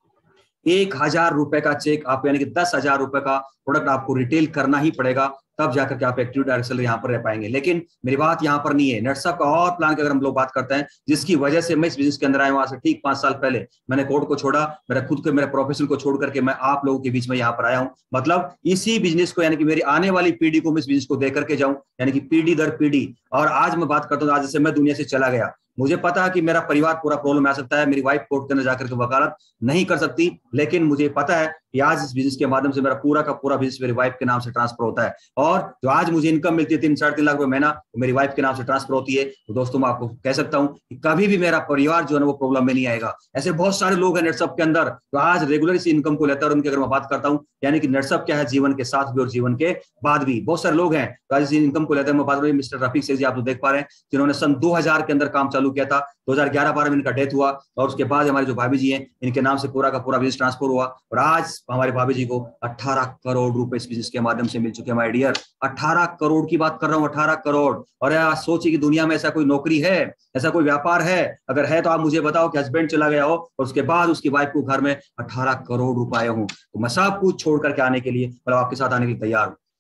एक हजार रुपए का चेक आप यानी कि दस हजार रुपए का प्रोडक्ट आपको रिटेल करना ही पड़ेगा, तब जाकर के आप एक्टिव डायरेक्ट सेलर यहाँ पर रह पाएंगे। लेकिन मेरी बात यहाँ पर नहीं है, नेटसप का और प्लान की अगर हम लोग बात करते हैं जिसकी वजह से मैं इस बिजनेस के अंदर आया, वहां से ठीक पांच साल पहले मैंने कोर्ट को छोड़ा, मेरा खुद के मेरे प्रोफेशन को छोड़ करके मैं आप लोगों के बीच में यहाँ पर आया हूँ। मतलब इसी बिजनेस को यानी कि मेरी आने वाली पीढ़ी को मैं इस बिजनेस को दे करके जाऊं, यानी कि पीढ़ी दर पीढ़ी। और आज मैं बात करता हूँ, आज जैसे मैं दुनिया से चला गया, मुझे पता है कि मेरा परिवार पूरा प्रॉब्लम आ सकता है, मेरी वाइफ कोर्ट के अंदर जाकर के वकालत नहीं कर सकती, लेकिन मुझे पता है कि आज इस बिजनेस के माध्यम से मेरा पूरा का पूरा बिजनेस मेरी वाइफ के नाम से ट्रांसफर होता है। और जो आज मुझे इनकम मिलती है तीन साढ़े तीन लाख रुपए महीना, तो मेरी वाइफ के नाम से ट्रांसफर होती है। तो दोस्तों मैं आपको कह सकता हूं कि कभी भी मेरा परिवार जो है वो प्रॉब्लम में नहीं आएगा। ऐसे बहुत सारे लोग हैं नेटसप के अंदर तो आज रेगुलर इस इनकम को लेता है। और उनकी अगर मैं बात करता हूँ यानी कि नेटसप क्या है, जीवन के साथ भी और जीवन के बाद भी बहुत सारे लोग हैं तो आज इस इनकम को लेते हैं। मैं बात करूँ मिस्टर रफीक शेख जी, आप तो देख पा रहे हैं जिन्होंने सन दो हजार के अंदर काम चालू किया था, दो हजार ग्यारह बारह में इनका डेथ हुआ और उसके बाद हमारे जो भाभी जी हैं इनके नाम से पूरा का पूरा बिजनेस ट्रांसफर हुआ और आज हमारे भाभी जी को अठारह करोड़ रुपए इस बिजनेस के माध्यम से मिल चुके हैं। माय डियर अठारह करोड़ की बात कर रहा हूं, अठारह करोड़। और यार सोचिए कि दुनिया में ऐसा कोई नौकरी है, ऐसा कोई व्यापार है, अगर है तो आप मुझे बताओ कि हस्बैंड चला गया हो और उसके बाद उसकी वाइफ को घर में अठारह करोड़ रुपए हो, तो मैं सब कुछ छोड़ करके आने के लिए मतलब आपके साथ आने के लिए तैयार हूं।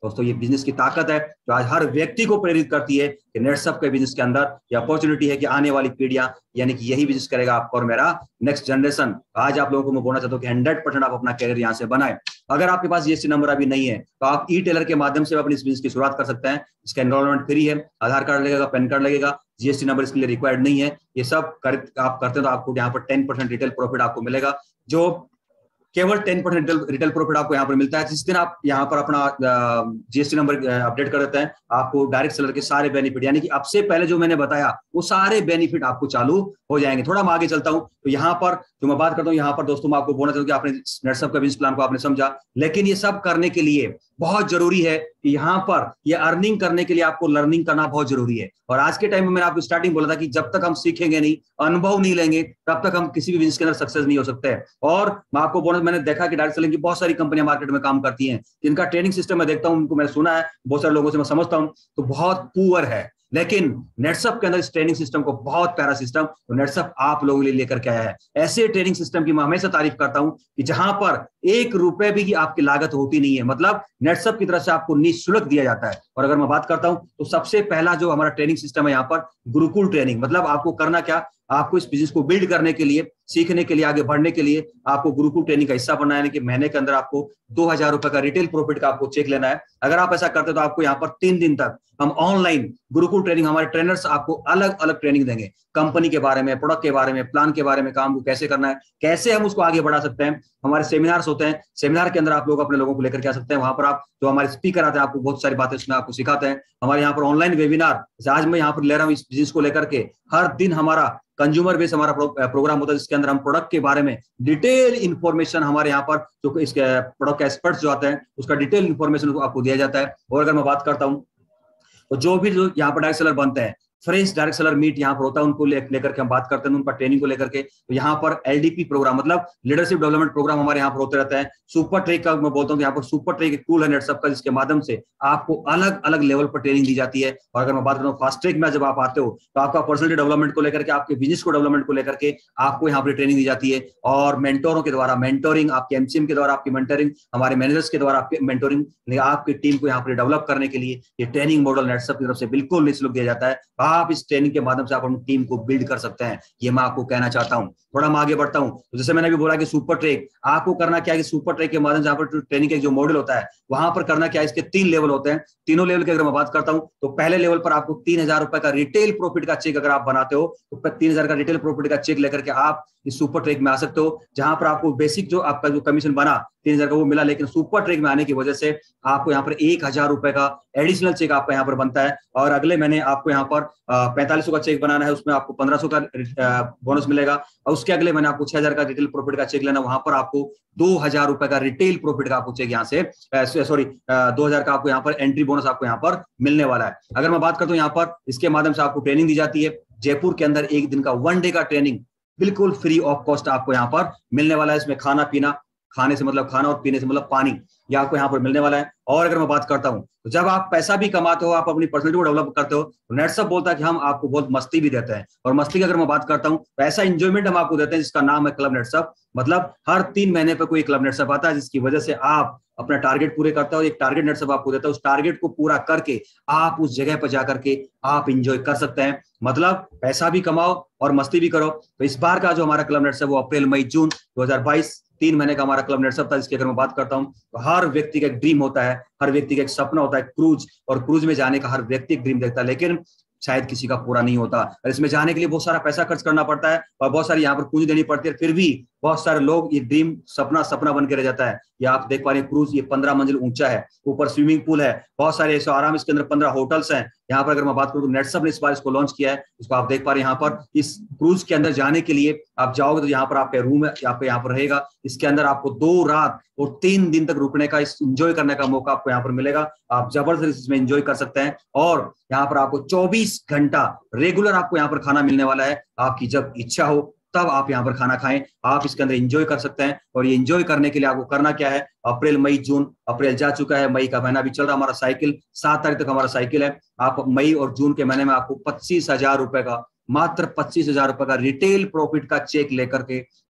दोस्तों ये बिजनेस की ताकत है जो आज हर व्यक्ति को प्रेरित करती है कि नेटसप के बिजनेस के अंदर ये अपॉर्चुनिटी है कि आने वाली पीढ़ियां यानी कि यही बिजनेस करेगा आपका और मेरा नेक्स्ट जनरेशन। आज आप लोगों को मैं बोलना चाहता हूँ कि हंड्रेड परसेंट आप अपना कैरियर यहाँ से बनाए। अगर आपके पास जीएसटी नंबर अभी नहीं है तो आप ई टेलर के माध्यम से अपनी इस बिजनेस की शुरुआत कर सकते हैं। इसका एनरोलमेंट फ्री है, आधार कार्ड लगेगा, पैन कार्ड लगेगा, जीएसटी नंबर इसके लिए रिक्वायर्ड नहीं है। ये सब कर, आप करते हैं तो आपको यहाँ पर टेन परसेंट रिटेल प्रॉफिट आपको मिलेगा, जो केवल टेन परसेंट रिटेल प्रॉफिट आपको यहाँ पर मिलता है। जिस दिन आप यहाँ पर अपना जीएसटी नंबर अपडेट कर देते हैं आपको डायरेक्ट सेलर के सारे बेनिफिट यानी कि अब से पहले जो मैंने बताया वो सारे बेनिफिट आपको चालू हो जाएंगे। थोड़ा मैं आगे चलता हूँ तो यहाँ पर जो मैं बात करता हूँ यहाँ पर दोस्तों मैं आपको बोलना चाहता हूँ कि आपने नेटसप का बिजनेस प्लान को आपने समझा, लेकिन ये सब करने के लिए बहुत जरूरी है कि यहाँ पर ये अर्निंग करने के लिए आपको लर्निंग करना बहुत जरूरी है। और आज के टाइम में मैंने आपको स्टार्टिंग बोला था कि जब तक हम सीखेंगे नहीं, अनुभव नहीं लेंगे, तब तक हम किसी भी बिजनेस के अंदर सक्सेस नहीं हो सकते। और मैं आपको बोला, मैंने देखा कि डायरेक्ट सेलिंग की बहुत सारी कंपनियां मार्केट में काम करती हैं, जिनका ट्रेनिंग सिस्टम मैं देखता हूं, उनको मैंने सुना है, बहुत सारे लोगों से मैं समझता हूं तो बहुत पुअर है। लेकिन नेटसप के अंदर इस ट्रेनिंग सिस्टम को बहुत प्यारा सिस्टम तो नेटसप आप लोगों के लिए लेकर के आया है। ऐसे ट्रेनिंग सिस्टम की मैं हमेशा तारीफ करता हूं कि जहां पर एक रुपए भी की आपकी लागत होती नहीं है, मतलब नेटसप की तरफ से आपको निःशुल्क दिया जाता है। और अगर मैं बात करता हूं तो सबसे पहला जो हमारा ट्रेनिंग सिस्टम है यहाँ पर गुरुकुल ट्रेनिंग, मतलब आपको करना क्या, आपको इस बिजनेस को बिल्ड करने के लिए, सीखने के लिए, आगे बढ़ने के लिए आपको गुरुकुल ट्रेनिंग का हिस्सा बनना है। यानी कि महीने के अंदर आपको दो हजार रुपए का रिटेल प्रॉफिट का आपको चेक लेना है। अगर आप ऐसा करते हो तो आपको यहाँ पर तीन दिन तक हम ऑनलाइन गुरुकुल ट्रेनिंग, हमारे ट्रेनर्स आपको अलग अलग ट्रेनिंग देंगे, कंपनी के बारे में, प्रोडक्ट के बारे में, प्लान के बारे में, काम को कैसे करना है, कैसे हम उसको आगे बढ़ा सकते हैं। हमारे सेमिनार्स होते हैं, सेमिनार के अंदर आप लोग अपने लोगों को लेकर के आ सकते हैं। वहां पर आप जो हमारे स्पीकर आते हैं आपको बहुत सारी बातें उसमें आपको सिखाते हैं। हमारे यहाँ पर ऑनलाइन वेबिनार, आज मैं यहाँ पर ले रहा हूँ इस बिजनेस को लेकर के, हर दिन हमारा कंज्यूमर बेस हमारा प्रो, प्रोग्राम होता है जिसके अंदर हम प्रोडक्ट के बारे में डिटेल इंफॉर्मेशन, हमारे यहाँ पर जो इसके प्रोडक्ट के एक्सपर्ट्स जो आते हैं उसका डिटेल इंफॉर्मेशन आपको दिया जाता है। और अगर मैं बात करता हूँ तो जो भी जो यहाँ पर डायरेक्ट सेलर बनते हैं, फ्रेंच डायरेक्ट सेलर मीट यहाँ पर होता है, उनको लेकर ले के हम बात करते हैं, उनका ट्रेनिंग को लेकर के। तो यहाँ पर एलडीपी प्रोग्राम मतलब लीडरशिप डेवलपमेंट प्रोग्राम हमारे यहाँ पर होते रहते हैं। सुपर ट्रेक का मैं बोलता हूँ, यहाँ पर सुपर ट्रेक एक टूल है नेटसप का, जिसके माध्यम से आपको अलग अलग लेवल पर ट्रेनिंग दी जाती है। और अगर मैं बात करूँ फास्ट ट्रेक में जब आप आते हो तो आपका पर्सनल डेवलपमेंट को लेकर के, आपके बिजनेस को डेवलपमेंट को लेकर के आपको यहाँ पर ट्रेनिंग दी जाती है। और मेंटोरों के द्वारा मेंटोरिंग, आपके एमसीएम के द्वारा आपकी मेंटरिंग, हमारे मैनेजर्स के द्वारा आपकी मेंटोरिंग, आपकी टीम को यहाँ पर डेवलप करने के लिए ये ट्रेनिंग मॉडल नेटसप की तरफ से बिल्कुल निःशुल्क दिया जाता है। आप इस ट्रेनिंग के माध्यम से आप अपनी टीम को बिल्ड कर सकते हैं, ये मैं आपको कहना चाहता हूं। थोड़ा मैं आगे बढ़ता हूं तो जैसे मैंने भी बोला कि सुपर ट्रेक आपको करना क्या है कि सुपर ट्रेक के माध्यम से यहाँ पर ट्रेनिंग का जो मॉडल होता है वहां पर करना क्या है, इसके तीन लेवल होते हैं। तीनों लेवल की अगर मैं बात करता हूं तो पहले लेवल पर आपको तीन हजार रुपए का रिटेल प्रॉफिट का चेक अगर आप बनाते हो तो तीन हजार का रिटेल प्रॉफिट का चेक लेकर के आप इस सुपर ट्रेक में आ सकते हो, जहां पर आपको बेसिक जो आपका जो कमीशन बना तीन हजार का वो मिला, लेकिन सुपर ट्रेक में आने की वजह से आपको यहाँ पर एक हजार रुपए का एडिशनल चेक आपका यहाँ पर बनता है। और अगले महीने आपको यहाँ पर पैंतालीस सौ का चेक बनाना है, उसमें आपको पंद्रह सौ का बोनस मिलेगा। और उसके अगले महीने आपको छह हजार का रिटेल प्रॉफिट का चेक लेना, वहां पर आपको दो हजार रुपए का रिटेल प्रॉफिट का आपको चेक यहाँ से सॉरी दो हजार का आपको यहाँ पर एंट्री बोनस आपको यहाँ पर मिलने वाला है। अगर मैं बात करता हूँ यहाँ पर इसके माध्यम से आपको ट्रेनिंग दी जाती है। जयपुर के अंदर एक दिन का वन डे का ट्रेनिंग बिल्कुल फ्री ऑफ कॉस्ट आपको यहाँ पर मिलने वाला है। इसमें खाना पीना, खाने से मतलब खाना और पीने से मतलब पानी, ये आपको यहाँ पर मिलने वाला है। और अगर मैं बात करता हूँ तो जब आप पैसा भी कमाते हो, आप अपनी पर्सनैलिटी को डेवलप करते हो, तो नेटसप बोलता है कि हम आपको बहुत मस्ती भी देते हैं। और मस्ती की अगर मैं बात करता हूँ तो ऐसा एंजॉयमेंट हम आपको देते हैं जिसका नाम है क्लब नेटसप। मतलब हर तीन महीने पर कोई क्लब नेटसप आता है जिसकी वजह से आप अपना टारगेट पूरे करते हो। एक टारगेट नेटसप आपको देता है, उस टारगेट को पूरा करके आप उस जगह पर जाकर के आप इंजॉय कर सकते हैं, मतलब पैसा भी कमाओ और मस्ती भी करो। तो इस बार का जो हमारा क्लब नेटसप वो अप्रैल मई जून दो हजार बाईस तीन महीने का हमारा क्लब नेटसप था, जिसकी अगर मैं बात करता हूं तो हर व्यक्ति का एक ड्रीम होता है, हर व्यक्ति का एक सपना होता है क्रूज, और क्रूज में जाने का हर व्यक्ति एक ड्रीम देखता है, लेकिन शायद किसी का पूरा नहीं होता। और इसमें जाने के लिए बहुत सारा पैसा खर्च करना पड़ता है और बहुत सारी यहाँ पर पूंजी देनी पड़ती है, फिर भी बहुत सारे लोग ये ड्रीम सपना सपना बन के रह जाता है। ये आप देख पा रहे हैं क्रूज, ये पंद्रह मंजिल ऊंचा है, ऊपर स्विमिंग पूल है, बहुत सारे ऐसे आराम, इसके अंदर पंद्रह होटल्स हैं। यहाँ पर अगर मैं बात करूँ तो नेटसप ने इस बार इसको लॉन्च किया है, इसको आप देख पा रहे हैं। यहाँ पर इस क्रूज के अंदर जाने के लिए आप जाओगे तो यहाँ पर आपका रूम है, आपको यहाँ पर रहेगा, इसके अंदर आपको दो रात और तीन दिन तक रुकने का, इस एंजॉय करने का मौका आपको यहाँ पर मिलेगा। आप जबरदस्त इसमें एंजॉय कर सकते हैं। और यहाँ पर आपको चौबीस घंटा रेगुलर आपको यहाँ पर खाना मिलने वाला है। आपकी जब इच्छा हो तब आप यहाँ पर खाना खाएं, आप इसके अंदर एंजॉय कर सकते हैं। और ये एंजॉय करने के लिए आपको करना क्या है, अप्रैल मई जून, अप्रैल जा चुका है, मई का महीना भी चल रहा है, हमारा साइकिल सात तारीख तक हमारा साइकिल है। आप मई और जून के महीने में आपको पच्चीस हजार रुपए का, मात्र पच्चीस हजार रुपए का रिटेल प्रॉफिट का चेक लेकर के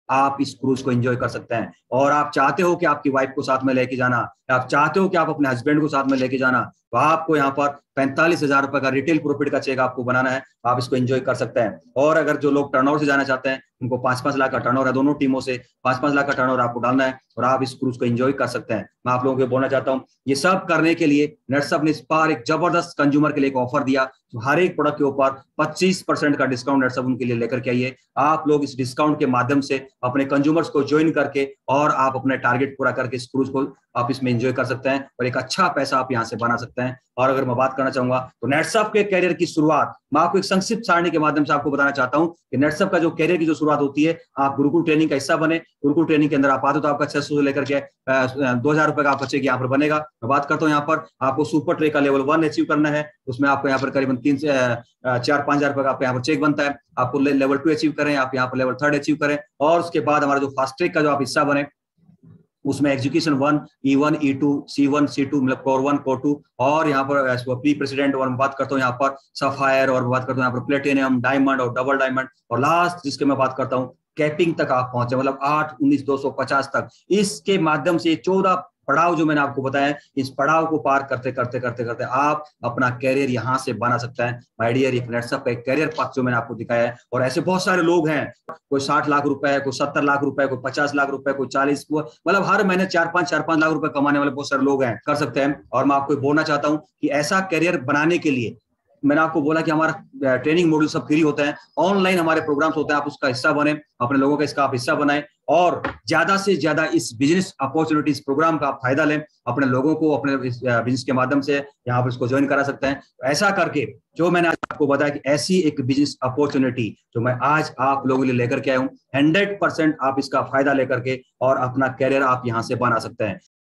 आप इस क्रूज को एंजॉय कर सकते हैं। और आप चाहते हो कि आपकी वाइफ को साथ में लेके जाना, आप चाहते हो कि आप अपने हस्बैंड को साथ में लेके जाना, तो आपको यहाँ पर पैंतालीस हजार रुपए का रिटेल प्रॉफिट का चेक आपको बनाना है, आप इसको एंजॉय कर सकते हैं। और अगर जो लोग टर्नओवर से जाना चाहते हैं, उनको पांच पांच लाख का टर्नओवर है, दोनों टीमों से पांच पांच लाख का टर्नओवर आपको डालना है और आप इस क्रूज को एंजॉय कर सकते हैं। मैं आप लोगों को बोलना चाहता हूँ, ये सब करने के लिए नेटसप ने इस बार एक जबरदस्त कंज्यूमर के लिए एक ऑफर दिया, तो हर एक प्रोडक्ट के ऊपर पच्चीस परसेंट का डिस्काउंट नेटसप उनके लिए लेकर के आइए। आप लोग इस डिस्काउंट के माध्यम से अपने कंज्यूमर्स को ज्वाइन करके और आप अपने टारगेट पूरा करके इस क्रूज को आप इसमें एंजॉय कर सकते हैं और एक अच्छा पैसा आप यहाँ से बना सकते हैं। और अगर मैं बात करना चाहूंगा तो नेटसप के कैरियर की शुरुआत मैं आपको एक संक्षिप्त सारणी के माध्यम से आपको बताना चाहता हूं कि नेटसप का जो कैरियर की जो शुरुआत होती है, आप गुरुकुल ट्रेनिंग का हिस्सा बने, गुरुकुल ट्रेनिंग के अंदर आप आते हो तो आपका छह सौ से लेकर के दो हजार रुपए का आपका चेक यहाँ पर बनेगा। मैं बात करता हूँ यहाँ पर आपको सुपर ट्रेक का लेवल वन अचीव करना है, उसमें आपको यहाँ पर करीबन तीन से चार पांच हजार रुपए का आपको यहाँ पर चेक बनता है। आपको लेवल टू अचीव करें, आप यहाँ पर लेवल थर्ड अचीव करें और उसके बाद हमारा जो फास्ट ट्रेक का जो आप हिस्सा बने, उसमें execution one, E one, E two, C one, C two, मतलब कोर वन, कोर टू, और यहाँ पर प्री प्रेसिडेंट, और मैं बात करता हूँ यहाँ पर सफायर, और बात करता हूँ यहाँ पर प्लेटिनियम, डायमंड और डबल डायमंड, और लास्ट जिसके मैं बात करता हूँ कैपिंग तक आप पहुंचे, मतलब आठ उन्नीस दो सौ पचास तक। इसके माध्यम से चौदह पड़ाव जो मैंने आपको बताया, इस पड़ाव को पार करते करते करते करते आप अपना कैरियर यहां से बना सकते हैं। माय डियर, एक नेटसप का एक कैरियर पाथ जो मैंने आपको दिखाया है, और ऐसे बहुत सारे लोग हैं, कोई साठ लाख रुपए, कोई सत्तर लाख रुपए, कोई पचास लाख रुपए, कोई चालीस, मतलब हर महीने चार पांच चार पांच लाख रुपए कमाने वाले बहुत सारे लोग हैं, कर सकते हैं। और मैं आपको बोलना चाहता हूं कि ऐसा कैरियर बनाने के लिए मैंने आपको बोला कि हमारा ट्रेनिंग मॉड्यूल सब फ्री होता है, ऑनलाइन हमारे प्रोग्राम्स होते हैं, आप उसका हिस्सा बने, अपने लोगों का इसका आप हिस्सा बनाएं और ज्यादा से ज्यादा इस बिजनेस अपॉर्चुनिटीज प्रोग्राम का आप फायदा लें, अपने लोगों को अपने बिजनेस के माध्यम से यहाँ पर इसको ज्वाइन करा सकते हैं। ऐसा करके जो मैंने आज आपको बताया कि ऐसी एक बिजनेस अपॉर्चुनिटी जो मैं आज आप लोगों के लिए लेकर के आया हूँ, हंड्रेड परसेंट आप इसका फायदा लेकर के और अपना कैरियर आप यहाँ से बना सकते हैं।